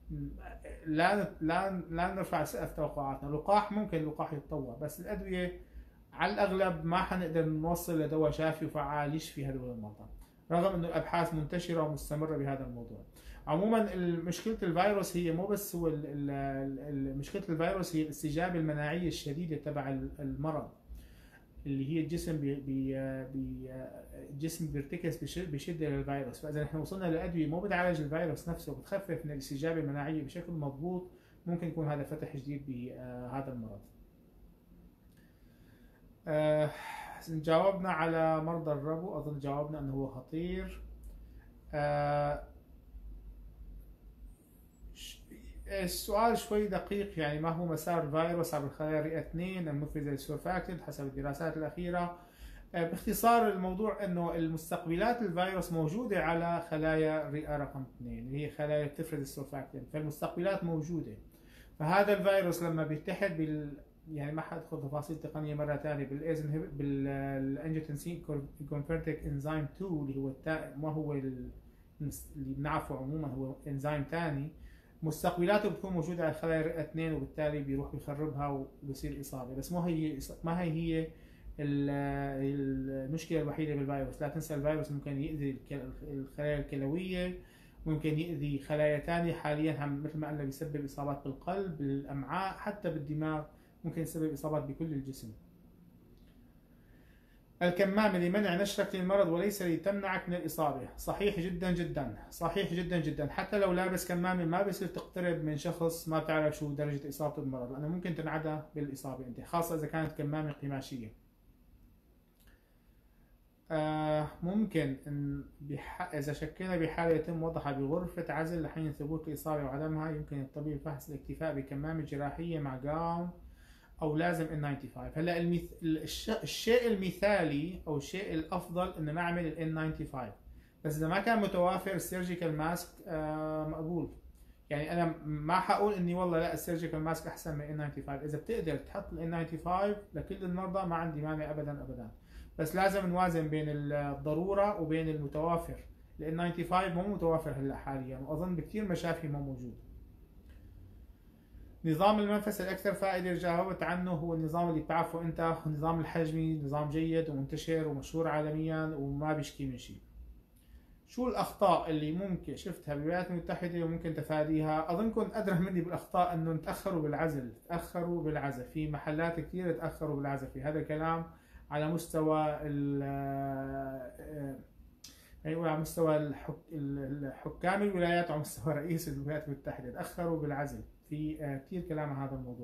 لا نرفع سقف توقعاتنا. لقاح ممكن اللقاح يتطور، بس الأدوية على الأغلب ما حنقدر نوصل لدواء شافي وفعال يشفي هذول المرضى، رغم أنه الأبحاث منتشرة ومستمرة بهذا الموضوع. عموما مشكلة الفيروس هي مو بس هو مشكلة الفيروس هي الاستجابة المناعية الشديدة تبع المرض، اللي هي الجسم بيرتكز بشده للفيروس. فاذا نحن وصلنا لادويه مو بتعالج الفيروس نفسه وبتخفف من الاستجابه المناعيه بشكل مضبوط، ممكن يكون هذا فتح جديد بهذا المرض. جاوبنا على مرضى الربو، اظن جاوبنا انه هو خطير. السؤال شوي دقيق، يعني ما هو مسار الفيروس عبر خلايا الرئة 2 المفرزة للسورفاكتنت حسب الدراسات الأخيرة؟ باختصار الموضوع انه المستقبلات الفيروس موجودة على خلايا الرئة رقم 2 اللي هي خلايا بتفرز السورفاكتنت، فالمستقبلات موجودة. فهذا الفيروس لما بيتحد يعني ما حادخل تفاصيل تقنية مرة ثانية بالانجيوتنسين كونفرتيك انزيم 2 اللي هو ما هو اللي بنعرفه عموما، هو انزيم ثاني. مستقبلاته بتكون موجودة على خلايا الرئة 2 وبالتالي بيروح بيخربها وبصير إصابة. بس ما هي المشكلة الوحيدة بالفيروس، لا تنسى الفيروس ممكن يؤذي الخلايا الكلوية، ممكن يؤذي خلايا تانية. حاليا مثل ما قلنا بيسبب إصابات بالقلب، بالأمعاء، حتى بالدماغ، ممكن يسبب إصابات بكل الجسم. الكمامة لمنع نشرك للمرض وليس لتمنعك من الإصابة. صحيح جدا جدا، صحيح جدا جدا. حتى لو لابس كمامة ما بصير تقترب من شخص ما بتعرف شو درجة إصابته بالمرض، لأنه ممكن تنعدى بالإصابة أنت، خاصة إذا كانت كمامة قماشية. ممكن إن إذا شكينا بحالة يتم وضعها بغرفة عزل لحين ثبوت الإصابة وعدمها، يمكن الطبيب فحص الاكتفاء بكمامة جراحية مع جاون أو لازم N95. هلا الشيء المثالي أو الشيء الأفضل إنه نعمل ال N95، بس إذا ما كان متوافر السيرجيكال ماسك مقبول. يعني أنا ما حقول إني والله لا السيرجيكال ماسك أحسن من N95. إذا بتقدر تحط ال N95 لكل المرضى ما عندي مانع أبدا أبدا، بس لازم نوازن بين الضرورة وبين المتوافر. ال N95 مو متوافر هلا حاليا، وأظن بكثير مشافي مو موجود. نظام المنفس الأكثر فائدة جاوبت عنه هو النظام اللي بتعرفه أنت، النظام الحجمي، نظام جيد ومنتشر ومشهور عالميا وما بيشكي من شيء. شو الأخطاء اللي ممكن شفتها بالولايات المتحدة وممكن تفاديها؟ أظنكم أدرى مني بالأخطاء، إنه تأخروا بالعزل، تأخروا بالعزل في محلات كثير، تأخروا بالعزل. في هذا الكلام على مستوى يعني على مستوى الحكام الولايات وعلى مستوى رئيس الولايات المتحدة، تأخروا بالعزل. في كثير كلام عن هذا الموضوع.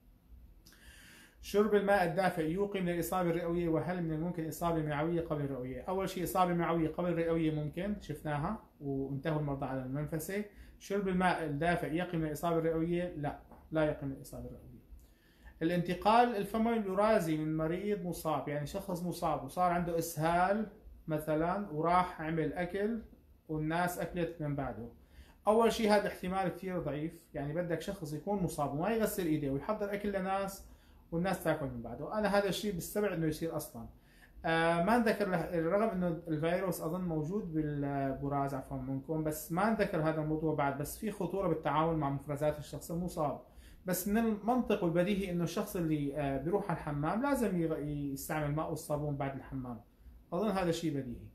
شرب الماء الدافئ يوقي من الإصابة الرئوية، وهل من الممكن إصابة معوية قبل الرئوية؟ أول شيء إصابة معوية قبل الرئوية ممكن، شفناها وانتهوا المرضى على المنفسة. شرب الماء الدافئ يقي من الإصابة الرئوية؟ لا، لا يقي من الإصابة الرئوية. الانتقال الفموي الورازي من مريض مصاب، يعني شخص مصاب وصار عنده إسهال مثلا وراح عمل أكل والناس أكلت من بعده، اول شيء هذا احتمال كثير ضعيف. يعني بدك شخص يكون مصاب وما يغسل ايديه ويحضر اكل لناس والناس تاكل من بعده. انا هذا الشيء بستبعد انه يصير اصلا. ما نذكر رغم انه الفيروس اظن موجود بالبراز عفوا منكم، بس ما نذكر هذا الموضوع بعد. بس في خطوره بالتعامل مع مفرزات الشخص المصاب. بس من المنطق والبديهي انه الشخص اللي بيروح على الحمام لازم يستعمل ماء والصابون بعد الحمام. اظن هذا شيء بديهي.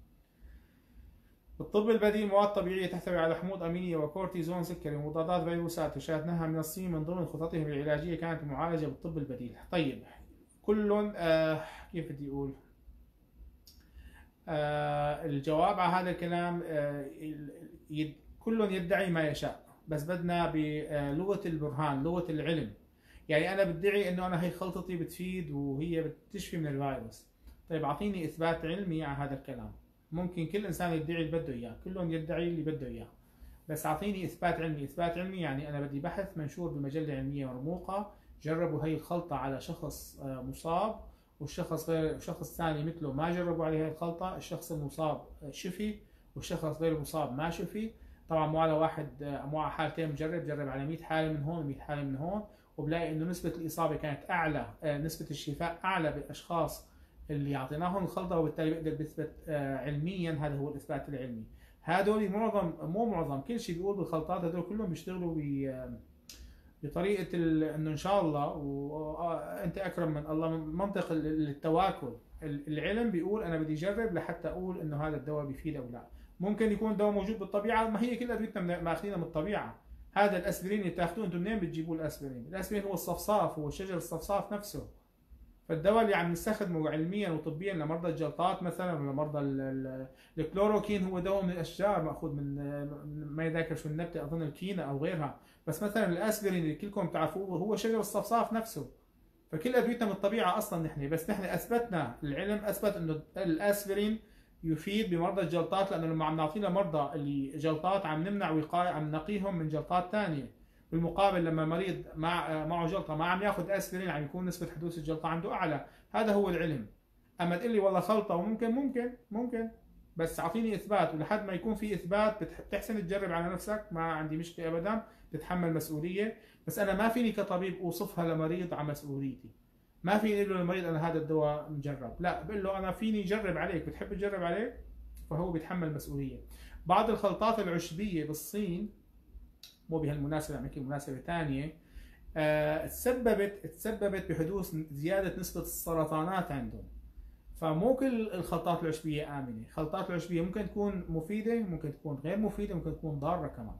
الطب البديل مواد طبيعية تحتوي على حموض أمينية وكورتيزون سكري ومضادات فيروسات، وشاهدناها من الصين من ضمن خططهم العلاجية كانت معالجة بالطب البديل. طيب كل كيف بدي أقول الجواب على هذا الكلام كل يدعي ما يشاء، بس بدنا بلغة البرهان، لغة العلم. يعني أنا بدعي إنه أنا هي خلطتي بتفيد وهي بتشفي من الفيروس. طيب أعطيني إثبات علمي على هذا الكلام. ممكن كل انسان يدعي اللي بده اياه، كلهم يدعي اللي بده اياه، بس اعطيني اثبات علمي. اثبات علمي يعني انا بدي بحث منشور بمجله علميه مرموقه، جربوا هي الخلطه على شخص مصاب، والشخص غير شخص ثاني مثله ما جربوا عليه هي الخلطه، الشخص المصاب شفي والشخص غير المصاب ما شفي. طبعا مو على واحد، مو على حالتين، جرب على 100 حاله من هون و100 حاله من هون، وبلاقي انه نسبه الاصابه كانت اعلى، نسبه الشفاء اعلى بالاشخاص اللي اعطيناهم الخلطه، وبالتالي بقدر بيثبت علميا. هذا هو الاثبات العلمي. هذول مو معظم كل شيء بيقول بالخلطات، هذول كلهم بيشتغلوا بطريقه انه ان شاء الله وانت اكرم من الله، منطق التواكل. العلم بيقول انا بدي اجرب لحتى اقول انه هذا الدواء بيفيد او لا. ممكن يكون الدواء موجود بالطبيعه، ما هي كل ادويتنا ماخذينها من الطبيعه. هذا الاسبرين اللي بتاخذوه انتم منين بتجيبوا الاسبرين؟ الاسبرين هو الصفصاف، هو شجر الصفصاف نفسه. فالدواء اللي عم نستخدمه علميا وطبيا لمرضى الجلطات مثلا ولا مرضى الكلوروكين هو دواء من الاشجار ماخوذ من ما يذكر شو النبته، اظن الكينا او غيرها. بس مثلا الاسبرين اللي كلكم تعرفوه هو شجر الصفصاف نفسه. فكل ادويتنا من الطبيعه اصلا نحن، بس نحن اثبتنا، العلم اثبت انه الاسبرين يفيد بمرضى الجلطات، لانه لما عم نعطيه لمرضى اللي جلطات عم نمنع وقايه، عم نقيهم من جلطات ثانيه. بالمقابل لما مريض معه جلطه ما عم ياخذ اسبرين، عم يكون نسبه حدوث الجلطه عنده اعلى. هذا هو العلم. اما تقول لي والله خلطه وممكن بس اعطيني اثبات، ولحد ما يكون في اثبات بتحسن تجرب على نفسك، ما عندي مشكله ابدا، تتحمل مسؤوليه. بس انا ما فيني كطبيب اوصفها لمريض على مسؤوليتي. ما فيني اقول له للمريض انا هذا الدواء مجرب، لا، بقول له انا فيني اجرب عليك، بتحب تجرب عليك، فهو بيتحمل مسؤوليه. بعض الخلطات العشبيه بالصين، مو بهالمناسبه، عم نحكي مناسبه ثانيه، تسببت بحدوث زياده نسبه السرطانات عندهم. فمو كل الخلطات العشبيه امنه، الخلطات العشبيه ممكن تكون مفيده، ممكن تكون غير مفيده، ممكن تكون ضاره كمان.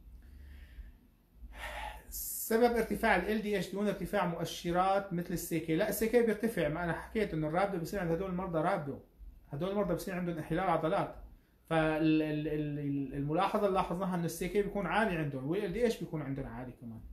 سبب ارتفاع ال LDH دون ارتفاع مؤشرات مثل السيكي. لا، السيكي بيرتفع، ما انا حكيت انه الرابدو بصير عند هدول المرضى رابدو، هدول المرضى بصير عندهم انحلال عضلات. فالملاحظه اللي لاحظناها انه السيكي بيكون عالي عندهم، وال LDH بيكون عندهم عالي كمان.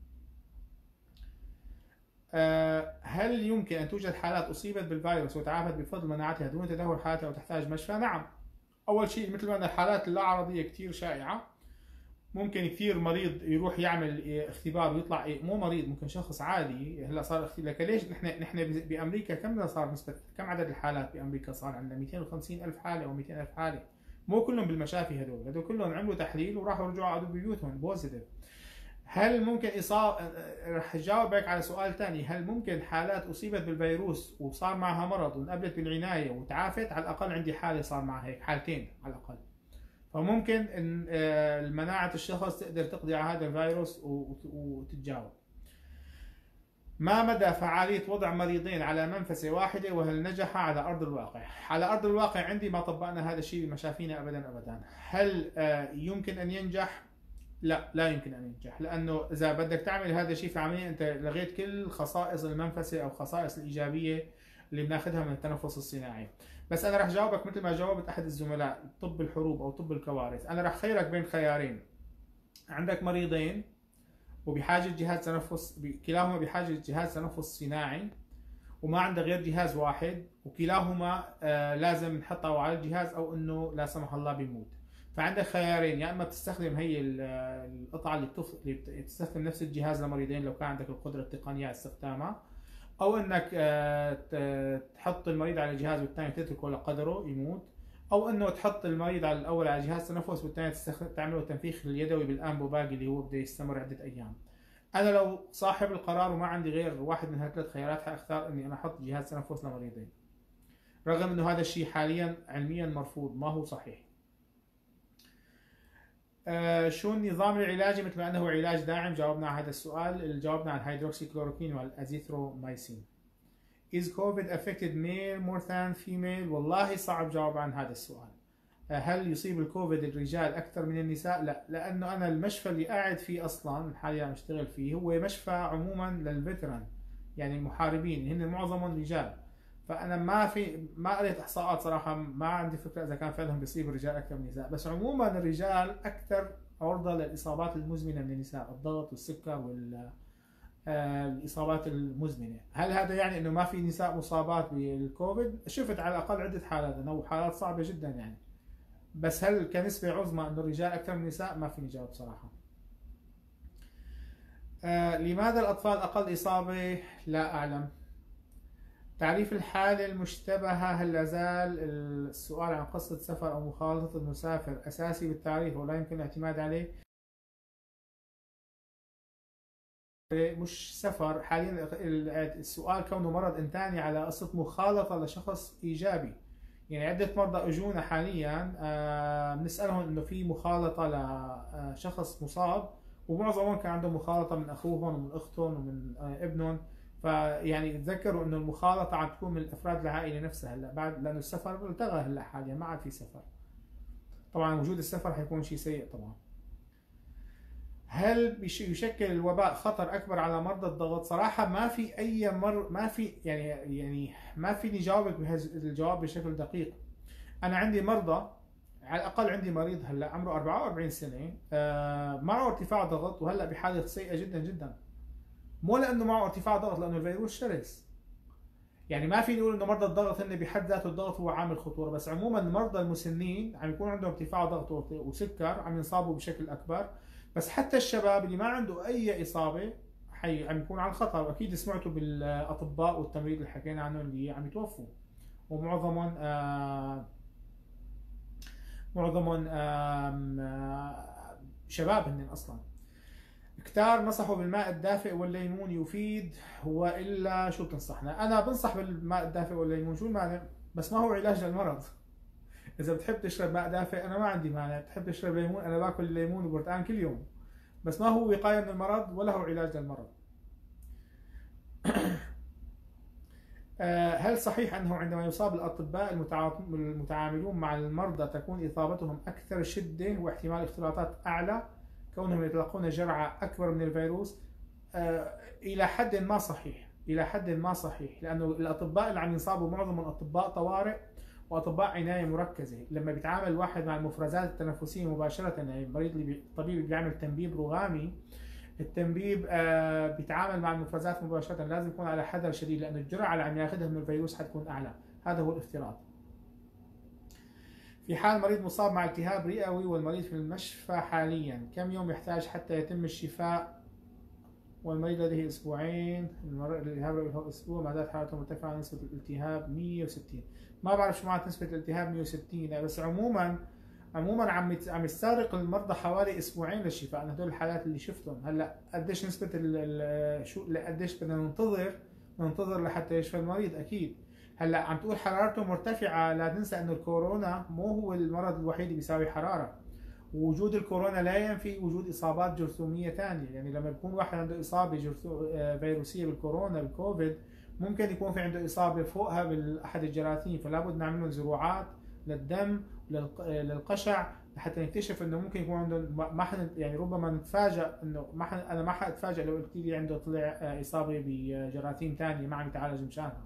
هل يمكن ان توجد حالات اصيبت بالفيروس وتعافت بفضل مناعتها دون تدهور حالتها او تحتاج مشفى؟ نعم. اول شيء مثل ما قلنا الحالات اللا عرضيه كثير شائعه، ممكن كثير مريض يروح يعمل اختبار ويطلع مو مريض، ممكن شخص عادي هلا صار اختبار. لكن ليش نحن بامريكا كم صار نسبه، كم عدد الحالات بامريكا؟ صار عندنا 250 الف حاله او 200 الف حاله، مو كلهم بالمشافي، هدول كلهم عملوا تحليل وراحوا رجعوا قعدوا ببيوتهم بوزيتيف. هل ممكن اصابه، رح اجاوبك على سؤال ثاني، هل ممكن حالات اصيبت بالفيروس وصار معها مرض وانقبلت بالعنايه وتعافت؟ على الاقل عندي حاله صار معها هيك، حالتين على الاقل. فممكن ان مناعة الشخص تقدر تقضي على هذا الفيروس وتتجاوب. ما مدى فعالية وضع مريضين على منفسة واحدة وهل نجح على أرض الواقع؟ على أرض الواقع عندي ما طبقنا هذا الشيء بمشافينا أبدا أبدا. هل يمكن أن ينجح؟ لا، لا يمكن أن ينجح، لأنه إذا بدك تعمل هذا الشيء في عملية أنت لغيت كل خصائص المنفسة أو خصائص الإيجابية اللي بناخذها من التنفس الصناعي. بس انا راح جاوبك مثل ما جاوبت احد الزملاء، طب الحروب او طب الكوارث، انا راح خيرك بين خيارين. عندك مريضين وبحاجه جهاز تنفس، كلاهما بحاجه جهاز تنفس صناعي، وما عنده غير جهاز واحد، وكلاهما لازم نحطه على الجهاز او انه لا سمح الله بيموت. فعندك خيارين، يا اما بتستخدم هي القطعه اللي بتستخدم نفس الجهاز لمريضين لو كان عندك القدره التقنيه على استخدامها، او انك تحط المريض على جهاز والثاني تتركه لقدره يموت، او انه تحط المريض على الاول على جهاز تنفس والثاني تعمله تنفيخ اليدوي بالانبو باقي اللي هو بده يستمر عده ايام. انا لو صاحب القرار وما عندي غير واحد من هالثلاث خيارات حاختار اني انا احط جهاز تنفس لمريضين، رغم انه هذا الشيء حاليا علميا مرفوض، ما هو صحيح. شو النظام العلاجي مثل ما انه علاج داعم؟ جاوبنا على هذا السؤال، جاوبنا على الهيدروكسي كلوروكين والازيثرومايسين. Is COVID affected male more than female؟ والله صعب جاوب عن هذا السؤال. هل يصيب الكوفيد الرجال اكثر من النساء؟ لا، لانه انا المشفى اللي قاعد فيه اصلا حاليا عم اشتغل فيه هو مشفى عموما للفيتران، يعني المحاربين هن معظمهم رجال. فانا ما قريت احصاءات صراحه، ما عندي فكره اذا كان فعلا بيصيب الرجال اكثر من النساء، بس عموما الرجال اكثر عرضه للاصابات المزمنه من النساء، الضغط والسكر الإصابات المزمنة. هل هذا يعني أنه ما في نساء مصابات بالكوفيد؟ شفت على الأقل عدة حالات، أنه حالات صعبة جدا يعني، بس هل كنسبة عظمى أنه الرجال أكثر من النساء؟ ما فيني جاوب صراحة. لماذا الأطفال أقل إصابة؟ لا أعلم. تعريف الحالة المشتبهة، هل لازال السؤال عن قصة سفر أو مخالطة المسافر أساسي بالتعريف ولا يمكن الاعتماد عليه؟ مش سفر حاليا، السؤال كونه مرض انتاني على قصة مخالطة لشخص إيجابي. يعني عدة مرضى اجونا حاليا بنسألهم انه في مخالطة لشخص مصاب، ومعظمهم كان عندهم مخالطة من اخوهم ومن اختهم ومن ابنهم. فيعني تذكروا انه المخالطة عم تكون من افراد العائلة نفسها هلا بعد، لانه السفر التغى هلا حاليا ما عاد في سفر. طبعا وجود السفر حيكون شيء سيء طبعا. هل يشكل الوباء خطر اكبر على مرضى الضغط؟ صراحه ما في اي ما في يعني ما فيني جاوبك الجواب بشكل دقيق. انا عندي مرضى، على الاقل عندي مريض هلا عمره 44 سنه معه ارتفاع ضغط وهلا بحاله سيئه جدا جدا، مو لانه معه ارتفاع ضغط، لانه الفيروس شرس. يعني ما فيني اقول انه مرضى الضغط هن بحد ذاته الضغط هو عامل خطوره، بس عموما المرضى المسنين عم يكون عندهم ارتفاع ضغط وسكر عم ينصابوا بشكل اكبر. بس حتى الشباب اللي ما عنده اي اصابه عم يكون على الخطر، واكيد سمعتوا بالاطباء والتمريض اللي حكينا عنهم اللي عم يتوفوا، ومعظمهم شباب هن اصلا. كتار نصحوا بالماء الدافئ والليمون يفيد، هو الا شو بتنصحنا؟ انا بنصح بالماء الدافئ والليمون، شو المانع؟ بس ما هو علاج للمرض. اذا بتحب تشرب ماء دافئ انا ما عندي مانع، بتحب تشرب ليمون انا باكل ليمون وبرتقان كل يوم، بس ما هو وقايه من المرض ولا هو علاج للمرض. هل صحيح أنه عندما يصاب الأطباء المتعاملون مع المرضى تكون إصابتهم أكثر شدة واحتمال اختلاطات أعلى كونهم يتلقون جرعة أكبر من الفيروس؟ إلى حد ما صحيح، إلى حد ما صحيح، لأنه الأطباء اللي عم ينصابوا معظمهم أطباء طوارئ وأطباء عناية مركزة. لما بيتعامل واحد مع المفرزات التنفسية مباشرة، يعني الطبيب اللي بيعمل تنبيب رغامي، التنبيب بيتعامل مع المفرزات مباشرة، لازم يكون على حذر شديد لأن الجرعة اللي عم ياخذها من الفيروس حتكون أعلى. هذا هو الافتراض. في حال مريض مصاب مع التهاب رئوي والمريض في المشفى حاليا، كم يوم يحتاج حتى يتم الشفاء؟ والمريض لديه أسبوعين، الالتهاب له أسبوع، ما زالت حالته مرتفعة، نسبة الالتهاب 160. ما بعرف شو معنى نسبة الالتهاب 160، بس عموما عم يستغرق المرضى حوالي اسبوعين للشفاء. انا هدول الحالات اللي شفتهم. هلا قديش نسبة شو قديش بدنا ننتظر لحتى يشفى المريض؟ اكيد. هلا عم تقول حرارته مرتفعة، لا تنسى انه الكورونا مو هو المرض الوحيد اللي بيساوي حرارة. وجود الكورونا لا ينفي وجود اصابات جرثومية ثانية. يعني لما يكون واحد عنده اصابة فيروسية بالكورونا بالكوفيد، ممكن يكون في عنده اصابة فوقها باحد الجراثيم، فلا بد نعمل له زروعات للدم للقشع لحتى نكتشف انه ممكن يكون عنده ما يعني ربما نتفاجئ انه انا ما حاتفاجئ لو قلت لي عنده طلع اصابه بجراثيم ثانيه ما عم يتعالج مشانها.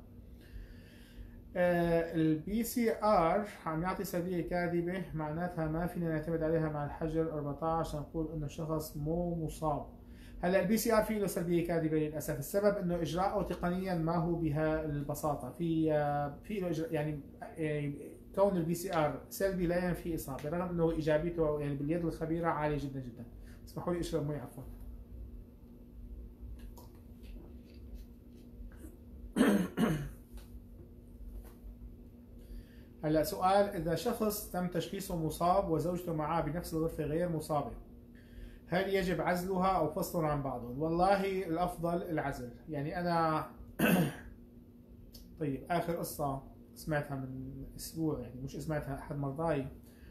البي سي ار عم يعطي سلبيه كاذبه، معناتها ما فينا نعتمد عليها مع الحجر 14 نقول انه الشخص مو مصاب. هلا البي سي ار فيه له سلبيه كاذبه للاسف. السبب انه اجراءه تقنيا ما هو بها البساطه. في له يعني كون البي سي ار سلبي لا ينفي اصابه، رغم انه ايجابيته يعني باليد الخبيره عاليه جدا جدا. اسمحوا لي اشرب مي عفوا. هلا سؤال: اذا شخص تم تشخيصه مصاب وزوجته معه بنفس الغرفه غير مصابه، هل يجب عزلها او فصلهم عن بعضهم؟ والله الافضل العزل. يعني انا طيب اخر قصه سمعتها من اسبوع، يعني مش سمعتها، احد مرضاي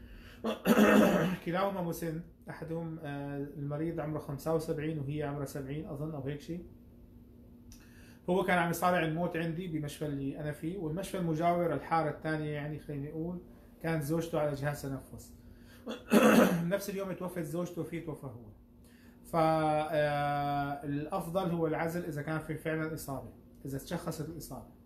كلاهما مسن. احدهم المريض عمره 75 وهي عمرها 70 اظن او هيك شيء. هو كان عم يصارع الموت عندي بمشفى اللي انا فيه، والمشفى المجاور الحاره الثانيه يعني خليني اقول كانت زوجته على جهاز تنفس. نفس اليوم توفت زوجته فيه توفى هو. فالافضل هو العزل اذا كان في فعلا اصابه، اذا تشخصت الاصابه.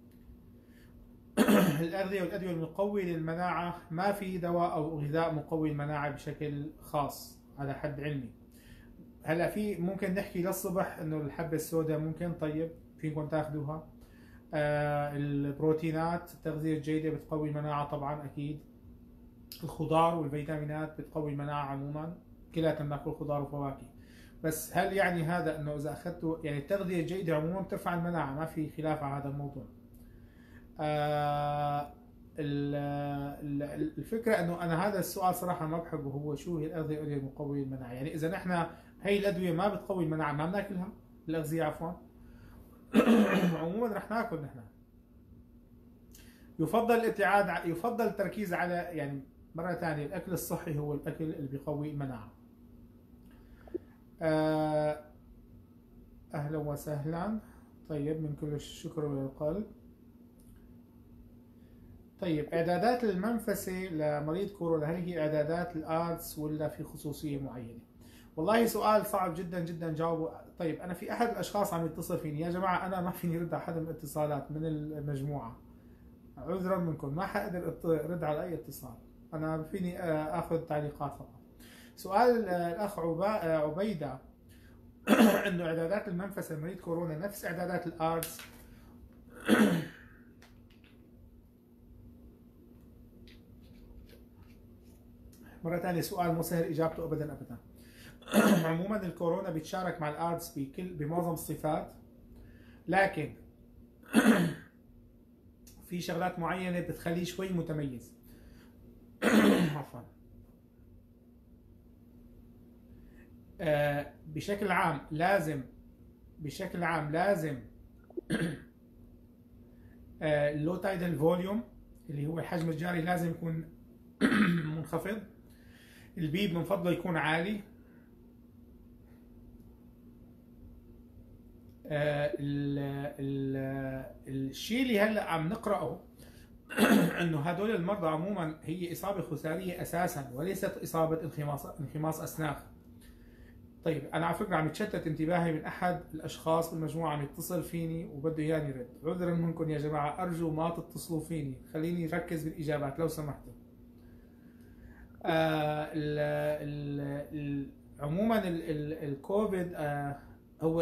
الأغذية والأدوية المقوية للمناعة، ما في دواء أو غذاء مقوي المناعة بشكل خاص على حد علمي. هلا في ممكن نحكي للصبح إنه الحبة السوداء ممكن، طيب فيكم تاخذوها. البروتينات، التغذية الجيدة بتقوي المناعة طبعا أكيد. الخضار والفيتامينات بتقوي المناعة عموما، كلها ناكل خضار وفواكه. بس هل يعني هذا إنه إذا أخذته، يعني التغذية الجيدة عموما بترفع المناعة، ما في خلاف على هذا الموضوع. الفكرة انه انا هذا السؤال صراحة ما بحبه، هو شو هي الأغذية المقوية للمناعة؟ يعني اذا نحن هي الأدوية ما بتقوي المناعة ما بناكلها، الأغذية عفوا. عموما رح ناكل نحن. يفضل الابتعاد، يفضل التركيز على، يعني مرة ثانية الأكل الصحي هو الأكل اللي بيقوي المناعة. أهلا وسهلا. طيب من كل الشكر والقلب. طيب اعدادات المنفسه لمريض كورونا، هل هي اعدادات الارتس ولا في خصوصيه معينه؟ والله سؤال صعب جدا جدا جاوبه. طيب انا في احد الاشخاص عم يتصل فيني، يا جماعه انا ما فيني رد على حدا من الاتصالات من المجموعه، عذرا منكم ما حقدر ارد على اي اتصال، انا فيني اخذ تعليقات فقط. سؤال الاخ عبيده انه اعدادات المنفسه لمريض كورونا نفس اعدادات الارتس. مرة ثانية سؤال مو سهل إجابته أبدا أبدا. عموما الكورونا بيتشارك مع الأردس بمعظم الصفات، لكن في شغلات معينة بتخليه شوي متميز. عفوا. بشكل عام لازم اللو تايدال فوليوم اللي هو الحجم الجاري لازم يكون منخفض. البيب من فضله يكون عالي. الشيء اللي هلا عم نقرأه انه هدول المرضى عموما هي اصابه خساريه اساسا وليست اصابه انخماص اسنان. طيب انا على فكره عم يتشتت انتباهي من احد الاشخاص بالمجموعه عم يتصل فيني وبده اياني رد. عذرا منكم يا جماعه، ارجو ما تتصلوا فيني، خليني اركز بالاجابات لو سمحتوا. عموما الكوفيد هو،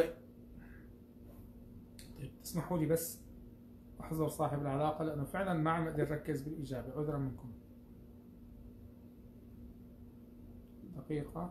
طيب تسمحوا لي بس احذر صاحب العلاقه لانه فعلا ما عم اقدر اركز بالاجابه، عذرا منكم. دقيقه.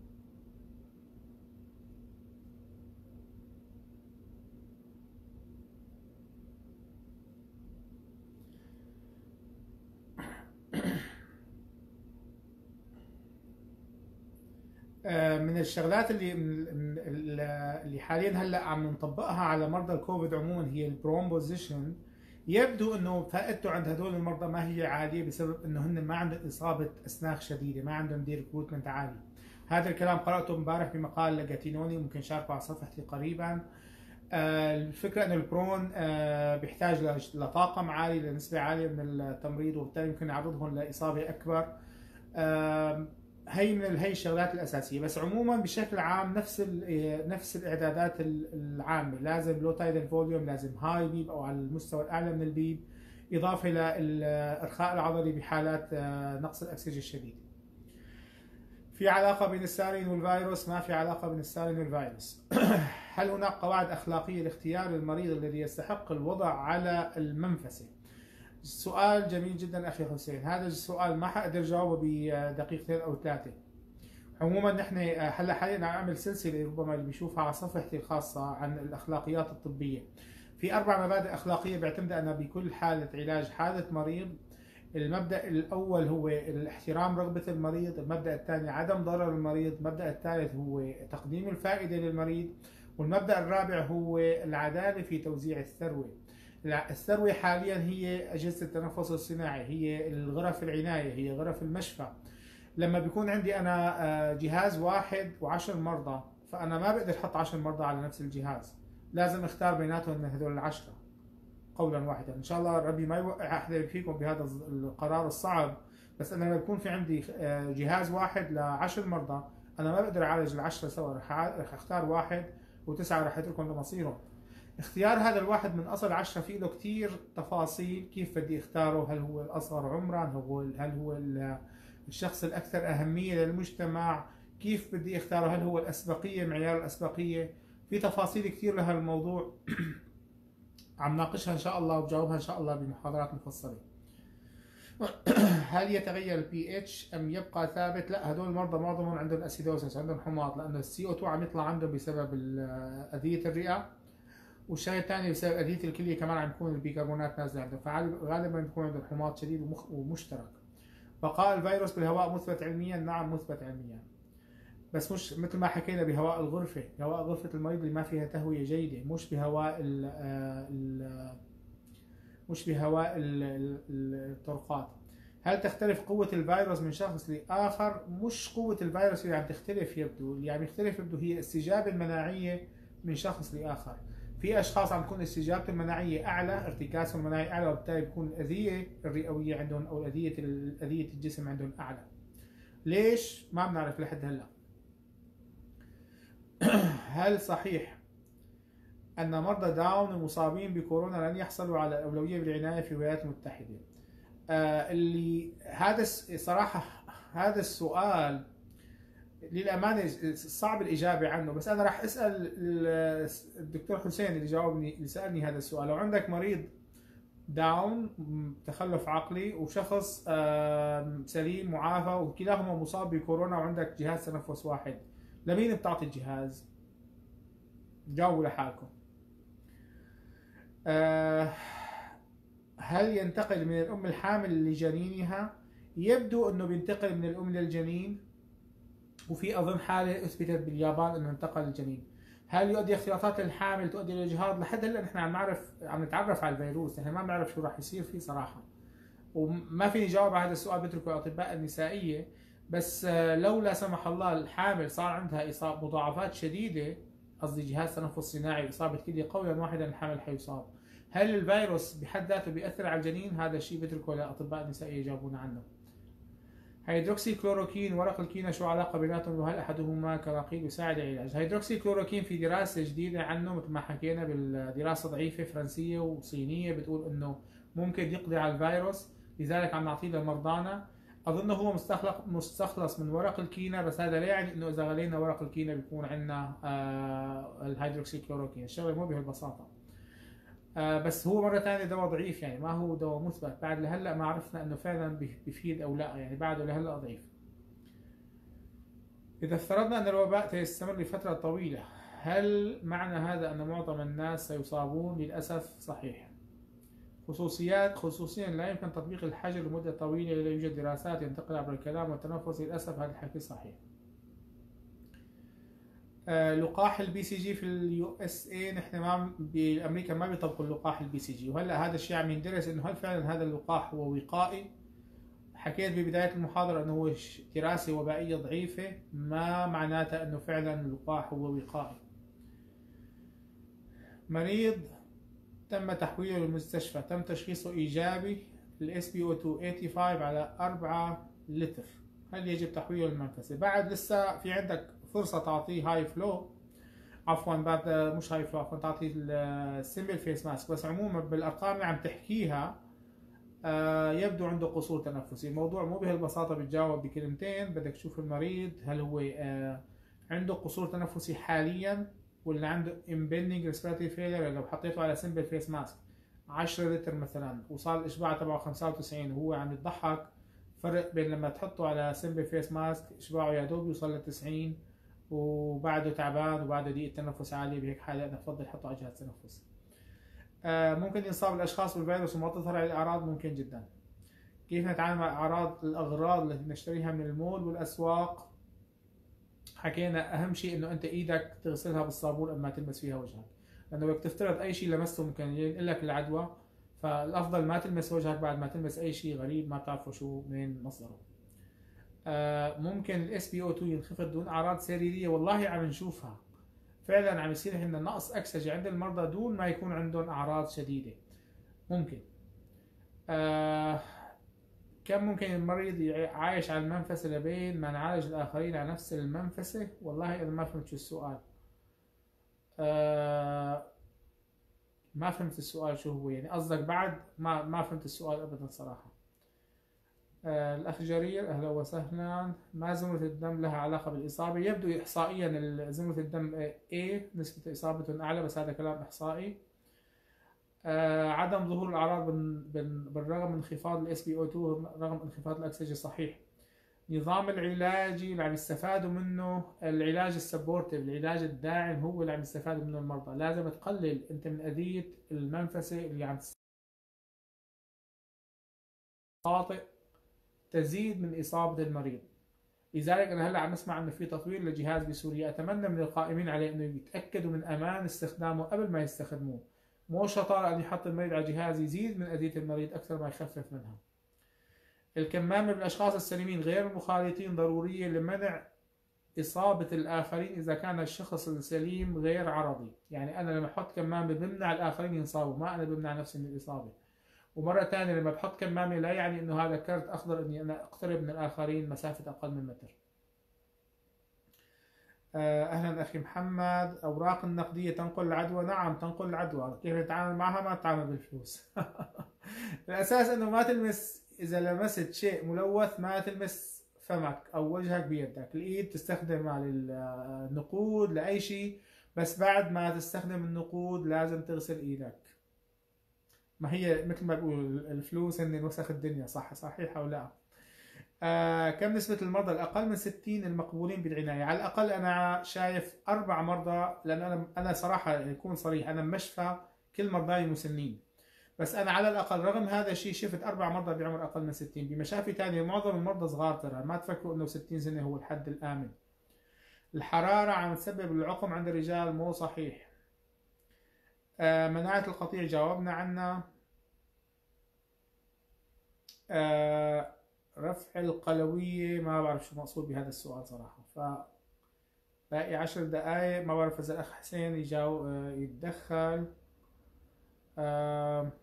من الشغلات اللي حاليا هلا عم نطبقها على مرضى الكوفيد عموما هي البروم بوزيشن. يبدو انه فائدته عند هدول المرضى ما هي عاليه بسبب انه هن ما عندهم اصابه اسناخ شديده، ما عندهم دي ريكروتمنت عالي. هذا الكلام قراته امبارح بمقال لجاتينوني، ممكن شاركه على صفحتي قريبا. الفكره انه البرون بيحتاج لطاقم عالي، لنسبه عاليه من التمريض، وبالتالي يمكن يعرضهم لاصابه اكبر. هي من هي الشغلات الاساسيه. بس عموما بشكل عام نفس الاعدادات العامه، لازم لو تايدال فوليوم، لازم هاي بيب او على المستوى الاعلى من البيب، اضافه للارخاء العضلي بحالات نقص الاكسجين الشديد. في علاقه بين السارين والفيروس؟ ما في علاقه بين السارين والفيروس. هل هناك قواعد اخلاقيه لاختيار المريض الذي يستحق الوضع على المنفسه؟ سؤال جميل جدا اخي حسين، هذا السؤال ما حقدر جاوبه بدقيقتين او ثلاثه. عموما نحن هلا حاليا عم اعمل سلسله ربما اللي بيشوفها على صفحتي الخاصه عن الاخلاقيات الطبيه. في 4 مبادئ اخلاقيه بعتمد انا بكل حاله علاج حاله مريض. المبدا الاول هو الاحترام رغبه المريض، المبدا الثاني عدم ضرر المريض، المبدا الثالث هو تقديم الفائده للمريض، والمبدا الرابع هو العداله في توزيع الثروه. الثروة حاليا هي أجهزة التنفس الصناعي، هي الغرف العناية، هي غرف المشفى. لما بيكون عندي أنا جهاز واحد و10 مرضى، فأنا ما بقدر أحط 10 مرضى على نفس الجهاز، لازم اختار بيناتهم من هذول ال10 قولا واحدا. إن شاء الله ربي ما يوقع أحد فيكم بهذا القرار الصعب، بس أنا لما بيكون في عندي جهاز واحد ل10 مرضى، أنا ما بقدر أعالج ال10 سوا، رح أختار واحد و9 رح أتركهم لمصيرهم. اختيار هذا الواحد من اصل 10 فيه له كثير تفاصيل، كيف بدي اختاره، هل هو الاصغر عمرا، هل هو الشخص الاكثر اهميه للمجتمع، كيف بدي اختاره، هل هو الاسبقيه، معيار الاسبقيه. في تفاصيل كثير لهذا الموضوع عم ناقشها ان شاء الله وبجاوبها ان شاء الله بمحاضرات مفصله. هل يتغير البي اتش ام يبقى ثابت؟ لا، هدول المرضى معظمهم عندهم اسيدوسس، عندهم حماض، لانه السي او 2 عم يطلع عندهم بسبب اذيه الرئه، والشيء الثاني بسبب أذية الكلية كمان عم يكون البيكربونات نازلة عندهم، فغالبا بيكون عندهم حماض شديد ومشترك. بقاء الفيروس بالهواء مثبت علميا؟ نعم مثبت علميا، بس مش مثل ما حكينا بهواء الغرفة، بهواء غرفة المريض اللي ما فيها تهوية جيدة، مش بهواء الطرقات. هل تختلف قوة الفيروس من شخص لآخر؟ مش قوة الفيروس اللي عم تختلف، يبدو اللي عم يختلف هي الاستجابة المناعية من شخص لآخر. في اشخاص عم تكون استجابتهم المناعيه اعلى، ارتكازهم المناعي اعلى، وبالتالي بتكون الاذيه الرئويه عندهم او اذيه الجسم عندهم اعلى. ليش؟ ما بنعرف لحد هلا. هل صحيح ان مرضى داون المصابين بكورونا لن يحصلوا على الاولويه بالعنايه في الولايات المتحده؟ هذا صراحه هذا السؤال للأمانة صعب الإجابة عنه، بس أنا راح أسأل الدكتور حسين اللي سألني هذا السؤال. لو عندك مريض داون تخلف عقلي وشخص سليم معافى وكلاهما مصاب بكورونا وعندك جهاز تنفس واحد، لمين بتعطي الجهاز؟ جاوبوا لحالكم. هل ينتقل من الأم الحامل لجنينها؟ يبدو أنه بينتقل من الأم للجنين، وفي اظن حاله اثبتت باليابان انه انتقل الجنين. هل يؤدي اختلاطات الحامل تؤدي للاجهاض؟ لحد هلا نحن عم نتعرف على الفيروس، نحن ما بنعرف شو راح يصير فيه صراحه، وما فيني جاوب على هذا السؤال، بتركه الاطباء النسائيه. بس لو لا سمح الله الحامل صار عندها اصابه مضاعفات شديده، قصدي جهاز تنفس صناعي وإصابة كلية قولا واحدا الحامل حيصاب. هل الفيروس بحد ذاته بيأثر على الجنين؟ هذا الشيء بتركه لأطباء النساء يجاوبون عنه. هيدروكسي كلوروكين ورق الكينة شو علاقة بيناتهم وهل أحدهما كرقيق يساعد على العلاج؟ هيدروكسي كلوروكين في دراسة جديدة عنه مثل ما حكينا بالدراسة ضعيفة فرنسية وصينية بتقول إنه ممكن يقضي على الفيروس، لذلك عم نعطيه لمرضانا. أظن هو مستخلص من ورق الكينة، بس هذا لا يعني إنه إذا غلينا ورق الكينة بيكون عندنا الهيدروكسي كلوروكين. الشغلة مو بهالبساطة. بس هو مرة ثانية دواء ضعيف، يعني ما هو دواء مثبت بعد لهلا، ما عرفنا انه فعلا بيفيد او لا، يعني بعده لهلا ضعيف. اذا افترضنا ان الوباء سيستمر لفترة طويلة، هل معنى هذا ان معظم الناس سيصابون؟ للاسف صحيح. خصوصيا لا يمكن تطبيق الحجر لمدة طويلة، لا يوجد دراسات ينتقل عبر الكلام والتنفس. للاسف هذا الحكي صحيح. لقاح البي سي جي في اليو اس اي، نحن ما بامريكا ما بيطبقوا اللقاح البي سي جي، وهلا هذا الشيء عم يندرس انه هل فعلا هذا اللقاح هو وقائي. حكيت ببدايه المحاضره انه هو دراسه وبائيه ضعيفه، ما معناتها انه فعلا اللقاح هو وقائي. مريض تم تحويله للمستشفى، تم تشخيصه ايجابي، الاس بي او 2 85 على 4 لتر، هل يجب تحويله للمنفسه؟ بعد لسه في عندك فرصه تعطيه هاي فلو، عفوا بعد مش هاي فلو، عفوا تعطيه السيمبل فيس ماسك. بس عموما بالارقام اللي عم تحكيها يبدو عنده قصور تنفسي. الموضوع مو بهالبساطه بتجاوب بكلمتين، بدك تشوف المريض هل هو عنده قصور تنفسي حاليا ولا عنده impending respiratory failure. لو حطيته على سيمبل فيس ماسك 10 لتر مثلا وصار الاشباع تبعه 95 وهو عم يضحك، فرق بين لما تحطه على سيمبل فيس ماسك اشباعه يا دوب يوصل ل 90 وبعده تعبان وبعده ضيق تنفس عالي، بهيك حالة أنا بفضل أحطه على جهاز تنفس. ممكن ينصاب الأشخاص بالفيروس وما تظهر عليه الأعراض؟ ممكن جدا. كيف نتعامل مع الأغراض التي نشتريها من المول والأسواق؟ حكينا أهم شيء إنه أنت إيدك تغسلها بالصابون قبل ما تلمس فيها وجهك، لأنه لو بتفترض أي شيء لمسته ممكن ينقل لك العدوى، فالأفضل ما تلمس وجهك بعد ما تلمس أي شيء غريب ما بتعرفه شو من مصدره. ممكن الاس بي او 2 ينخفض دون اعراض سريريه؟ والله عم نشوفها فعلا، عم يصير عندنا نقص اكسجه عند المرضى دون ما يكون عندهم اعراض شديده. ممكن. كم ممكن المريض عايش على المنفسه لبين ما نعالج الاخرين على نفس المنفسه؟ والله انا ما فهمت شو السؤال. ما فهمت السؤال شو هو، يعني قصدك بعد ما فهمت السؤال ابدا صراحه. الأخ جرير أهلا وسهلا. ما زمرة الدم لها علاقة بالإصابة؟ يبدو إحصائيا زمرة الدم A نسبة إصابة أعلى، بس هذا كلام إحصائي. عدم ظهور الأعراض بالرغم من انخفاض ال SpO2 رغم انخفاض الأكسجة، صحيح. نظام العلاجي اللي عم يستفادوا منه العلاج السبورتيف، العلاج الداعم هو اللي عم يستفادوا منه المرضى. لازم تقلل أنت من أذية المنفسة اللي عم تخاطئ تزيد من إصابة المريض. لذلك أنا هلا عم نسمع إنه في تطوير لجهاز بسوريا، أتمنى من القائمين عليه إنه يتأكدوا من أمان استخدامه قبل ما يستخدموه. مو شطارة أن يحط المريض على جهاز يزيد من أذية المريض أكثر ما يخفف منها. الكمامة بالأشخاص السليمين غير المخالطين ضرورية لمنع إصابة الآخرين إذا كان الشخص السليم غير عرضي، يعني أنا لما أحط كمامة بمنع الآخرين ينصابوا، ما أنا بمنع نفسي من الإصابة. ومرة ثانية لما بحط كمامة لا يعني إنه هذا كرت أخضر إني أنا أقترب من الآخرين مسافة أقل من متر. أهلا أخي محمد. أوراق النقدية تنقل العدوى؟ نعم تنقل العدوى. كيف نتعامل معها؟ ما تتعامل بالفلوس. الأساس إنه ما تلمس، إذا لمست شيء ملوث ما تلمس فمك أو وجهك بيدك. الإيد تستخدمها للنقود لأي شيء، بس بعد ما تستخدم النقود لازم تغسل إيدك. ما هي مثل ما بقول الفلوس هن وسخ الدنيا، صح صحيح أو لا؟ كم نسبة المرضى الأقل من 60 المقبولين بالعناية؟ على الأقل أنا شايف 4 مرضى، لأن أنا صراحة يكون صريح أنا مشفى كل مرضاي مسنين، بس أنا على الأقل رغم هذا الشيء شفت 4 مرضى بعمر أقل من 60. بمشافي ثانية معظم المرضى صغار، ترى ما تفكروا إنه 60 سنة هو الحد الآمن. الحرارة عم تسبب العقم عند الرجال؟ مو صحيح. مناعة القطيع جاوبنا عنها. رفع القلوية ما بعرف شو مقصود بهذا السؤال صراحة، باقي 10 دقائق، ما بعرف إذا الأخ حسين يجاوب يتدخل. آه،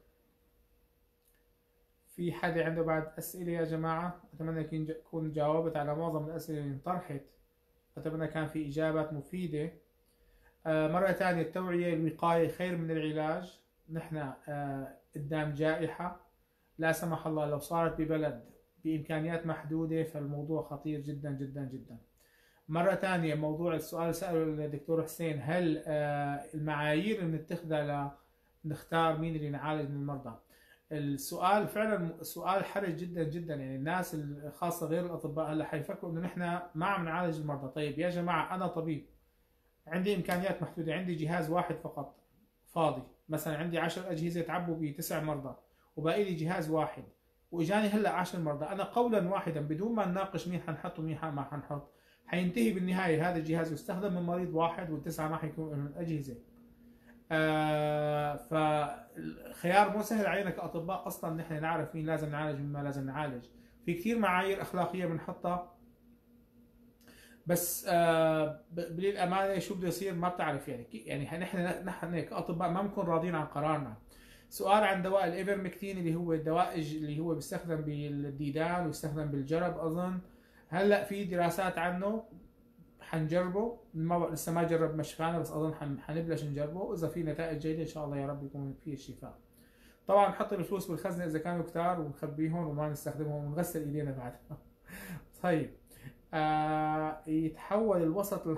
في حدا عنده بعد أسئلة يا جماعة؟ أتمنى أكون جاوبت على معظم الأسئلة اللي انطرحت، أتمنى كان في إجابات مفيدة. مرة ثانية، التوعية الوقاية خير من العلاج. نحن قدام جائحة لا سمح الله لو صارت ببلد بإمكانيات محدودة، فالموضوع خطير جدا جدا جدا. مرة ثانية، موضوع السؤال سأله الدكتور حسين، هل المعايير اللي بنتخذها لنختار مين اللي نعالج من المرضى؟ السؤال فعلا سؤال حرج جدا جدا، يعني الناس الخاصة غير الأطباء هلا حيفكروا إنه نحن ما عم نعالج المرضى. طيب يا جماعة، أنا طبيب عندي إمكانيات محدودة، عندي جهاز واحد فقط فاضي، مثلا عندي 10 أجهزة تعبوا ب9 مرضى وباقي لي جهاز واحد، واجاني هلا 10 مرضى، انا قولا واحدا بدون ما نناقش مين حنحط ومين ما حنحط، حينتهي بالنهايه هذا الجهاز يستخدم من مريض واحد والتسعه ما حيكون لهم الاجهزه. فالخيار مو سهل علينا كاطباء اصلا نحن نعرف مين لازم نعالج ومين ما لازم نعالج. في كثير معايير اخلاقيه بنحطها، بس بالامانه شو بده يصير ما بتعرف، يعني نحن كاطباء ما بنكون راضيين عن قرارنا. سؤال عن دواء الايفرمكتين اللي هو الدواء اللي هو بيستخدم بالديدان ويستخدم بالجرب اظن، هلا في دراسات عنه حنجربه، لسه ما جرب مشفانا بس اظن حنبلش نجربه، واذا في نتائج جيده ان شاء الله يا رب يكون فيه الشفاء. طبعا نحط الفلوس بالخزنه اذا كانوا كتار ونخبيهم وما نستخدمهم ونغسل ايدينا بعدها. طيب يتحول الوسط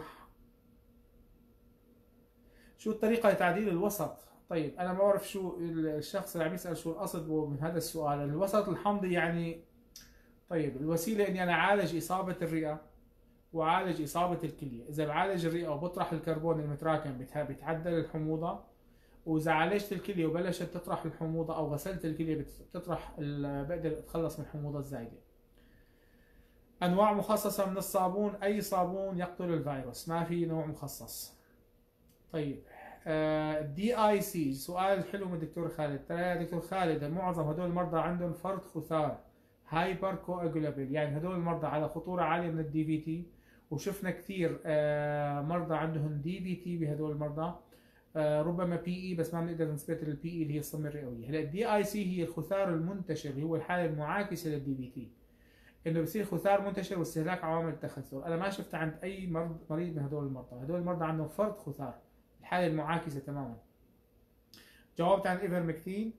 شو الطريقة لتعديل الوسط؟ طيب أنا ما بعرف شو الشخص اللي عم يسأل شو القصد من هذا السؤال. الوسط الحمضي يعني، طيب الوسيلة إني أنا أعالج إصابة الرئة وأعالج إصابة الكلية. إذا بعالج الرئة وبطرح الكربون المتراكم بتعدل الحموضة، وإذا عالجت الكلية وبلشت تطرح الحموضة أو غسلت الكلية بتطرح بقدر أتخلص من الحموضة الزايدة. أنواع مخصصة من الصابون، أي صابون يقتل الفيروس، ما في نوع مخصص. طيب الدي اي سي، سؤال حلو من الدكتور خالد. ترى يا دكتور خالد معظم هدول المرضى عندهم فرط خثار هايبر كواجولابل، يعني هدول المرضى على خطوره عاليه من الدي في تي، وشفنا كثير مرضى عندهم دي في تي بهدول المرضى، ربما بي اي بس ما بنقدر نثبت البي اي اللي هي الصمه الرئويه. هلا الدي اي سي هي الخثار المنتشر، اللي هو الحاله المعاكسه للدي في تي، انه بصير خثار منتشر واستهلاك عوامل التخثر. انا ما شفت عند اي مريض من هدول المرضى، هدول المرضى عندهم فرط خثار، الحالة المعاكسة تماما. جاوبت عن الإيفرمكتين.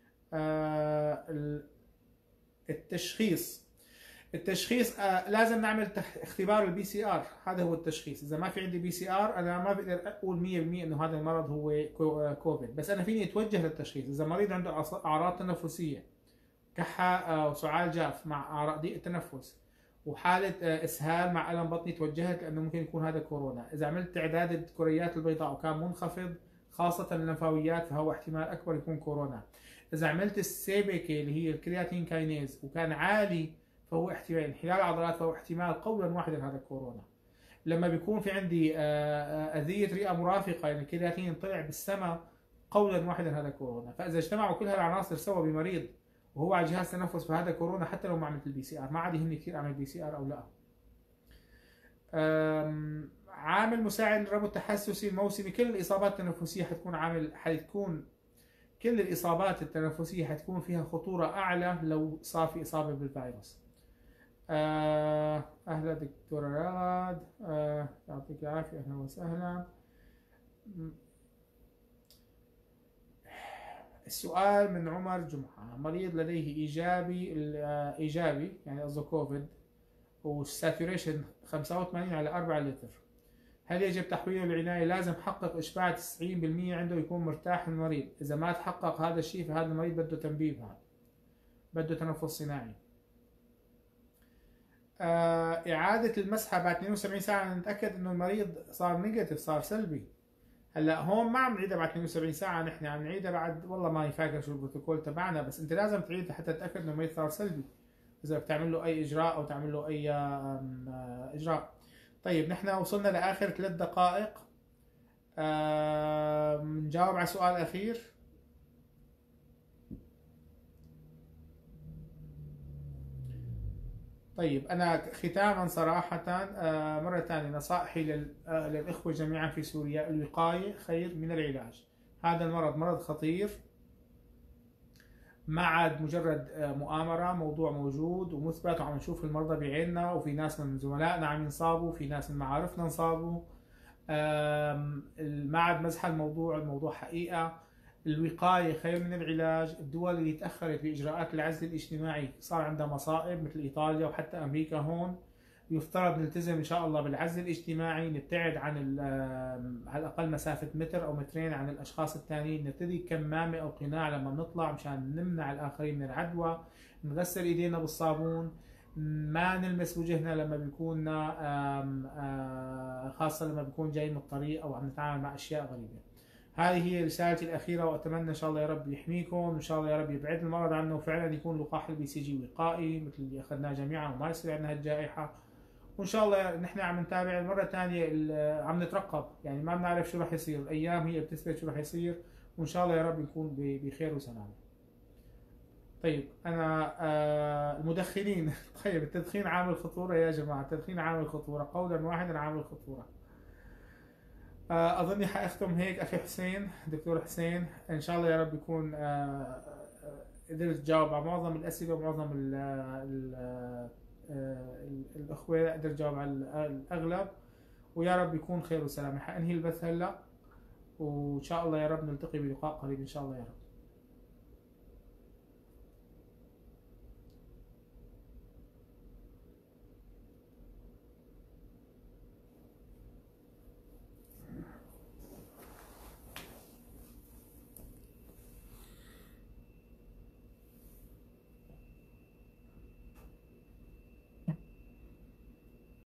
التشخيص، لازم نعمل اختبار البي سي ار، هذا هو التشخيص. اذا ما في عندي بي سي ار انا ما بقدر اقول 100% انه هذا المرض هو كوفيد، بس انا فيني اتوجه للتشخيص. اذا مريض عنده اعراض تنفسيه، كحه وسعال جاف مع اعراض ضيق التنفس وحاله اسهال مع الم بطني، توجهت لانه ممكن يكون هذا كورونا. اذا عملت تعداد الكريات البيضاء وكان منخفض خاصه اللمفاويات فهو احتمال اكبر يكون كورونا. اذا عملت السيبكه اللي هي الكرياتين كاينيز وكان عالي فهو احتمال انحلال عضلات، فهو احتمال قولا واحدا هذا كورونا. لما بيكون في عندي اذيه رئه مرافقه، يعني الكرياتين طلع بالسماء، قولا واحدا هذا كورونا. فاذا اجتمعوا كل هالعناصر سوا بمريض وهو على جهاز تنفس فهذا كورونا، حتى لو ما عملت البي سي ار. ما عاد يهمني كثير اعمل بي سي ار او لا. عامل مساعد للربو التحسسي الموسمي، كل الاصابات التنفسيه حتكون كل الاصابات التنفسيه حتكون فيها خطوره اعلى لو صار في اصابه بالفيروس. اهلا دكتوره رغد، يعطيك العافيه، اهلا وسهلا. السؤال من عمر جمعة، مريض لديه إيجابي يعني قصده كوفيد والساتوريشن 85 على 4 لتر، هل يجب تحويله للعناية؟ لازم حقق إشباع 90% عنده يكون مرتاح المريض. إذا ما تحقق هذا الشيء فهذا المريض بده تنبيب، هذا بده تنفس صناعي. إعادة المسحة بعد 72 ساعة نتأكد إنه المريض صار نيجاتيف، صار سلبي. هلا هون ما عم نعيدها بعد 72 ساعة، نحن عم نعيدها بعد والله ما فاكر شو البروتوكول تبعنا، بس انت لازم تعيد حتى تتأكد انه المريض صار سلبي اذا بتعمل له اي اجراء او تعمل له اي اجراء. طيب نحن وصلنا لاخر 3 دقائق، نجاوب على سؤال اخير. طيب أنا ختاما صراحة مرة ثانية نصائحي للإخوة جميعا في سوريا: الوقاية خير من العلاج. هذا المرض مرض خطير، ما عاد مجرد مؤامرة، موضوع موجود ومثبت وعم نشوف المرضى بعيننا، وفي ناس من زملائنا عم ينصابوا، في ناس من معارفنا انصابوا. ما عاد مزحة الموضوع حقيقة. الوقاية خير من العلاج. الدول اللي تأخرت بإجراءات العزل الاجتماعي صار عندها مصائب، مثل إيطاليا وحتى أمريكا. هون يفترض نلتزم إن شاء الله بالعزل الاجتماعي، نبتعد عن على الأقل مسافة متر أو مترين عن الأشخاص الثانيين، نرتدي كمامة أو قناع لما نطلع مشان نمنع الآخرين من العدوى، نغسل إيدينا بالصابون، ما نلمس وجهنا لما بيكون خاصة لما بيكون جاي من الطريق أو عم نتعامل مع أشياء غريبة. هذه هي رسالتي الأخيرة، وأتمنى إن شاء الله يا رب يحميكم، وإن شاء الله يا رب يبعد المرض عنا، وفعلا يكون لقاح الBCG وقائي مثل اللي أخذناه جميعا، وما يصير عندنا هالجائحة. وإن شاء الله نحن عم نتابع مرة ثانية، عم نترقب، يعني ما بنعرف شو راح يصير، الأيام هي بتثبت شو راح يصير، وإن شاء الله يا رب نكون بخير وسلامة. طيب أنا المدخنين طيب التدخين عامل خطورة يا جماعة، التدخين عامل خطورة، قولا واحدا عامل خطورة. أظني حأختم هيك أخي حسين، دكتور حسين، إن شاء الله يا رب يكون قدرت تجاوب على معظم الأسئلة ومعظم الأخوة، قدرت تجاوب على الأغلب، ويا رب يكون خير وسلامة. حأنهي البث هلا، وإن شاء الله يا رب نلتقي بلقاء قريب إن شاء الله يا رب.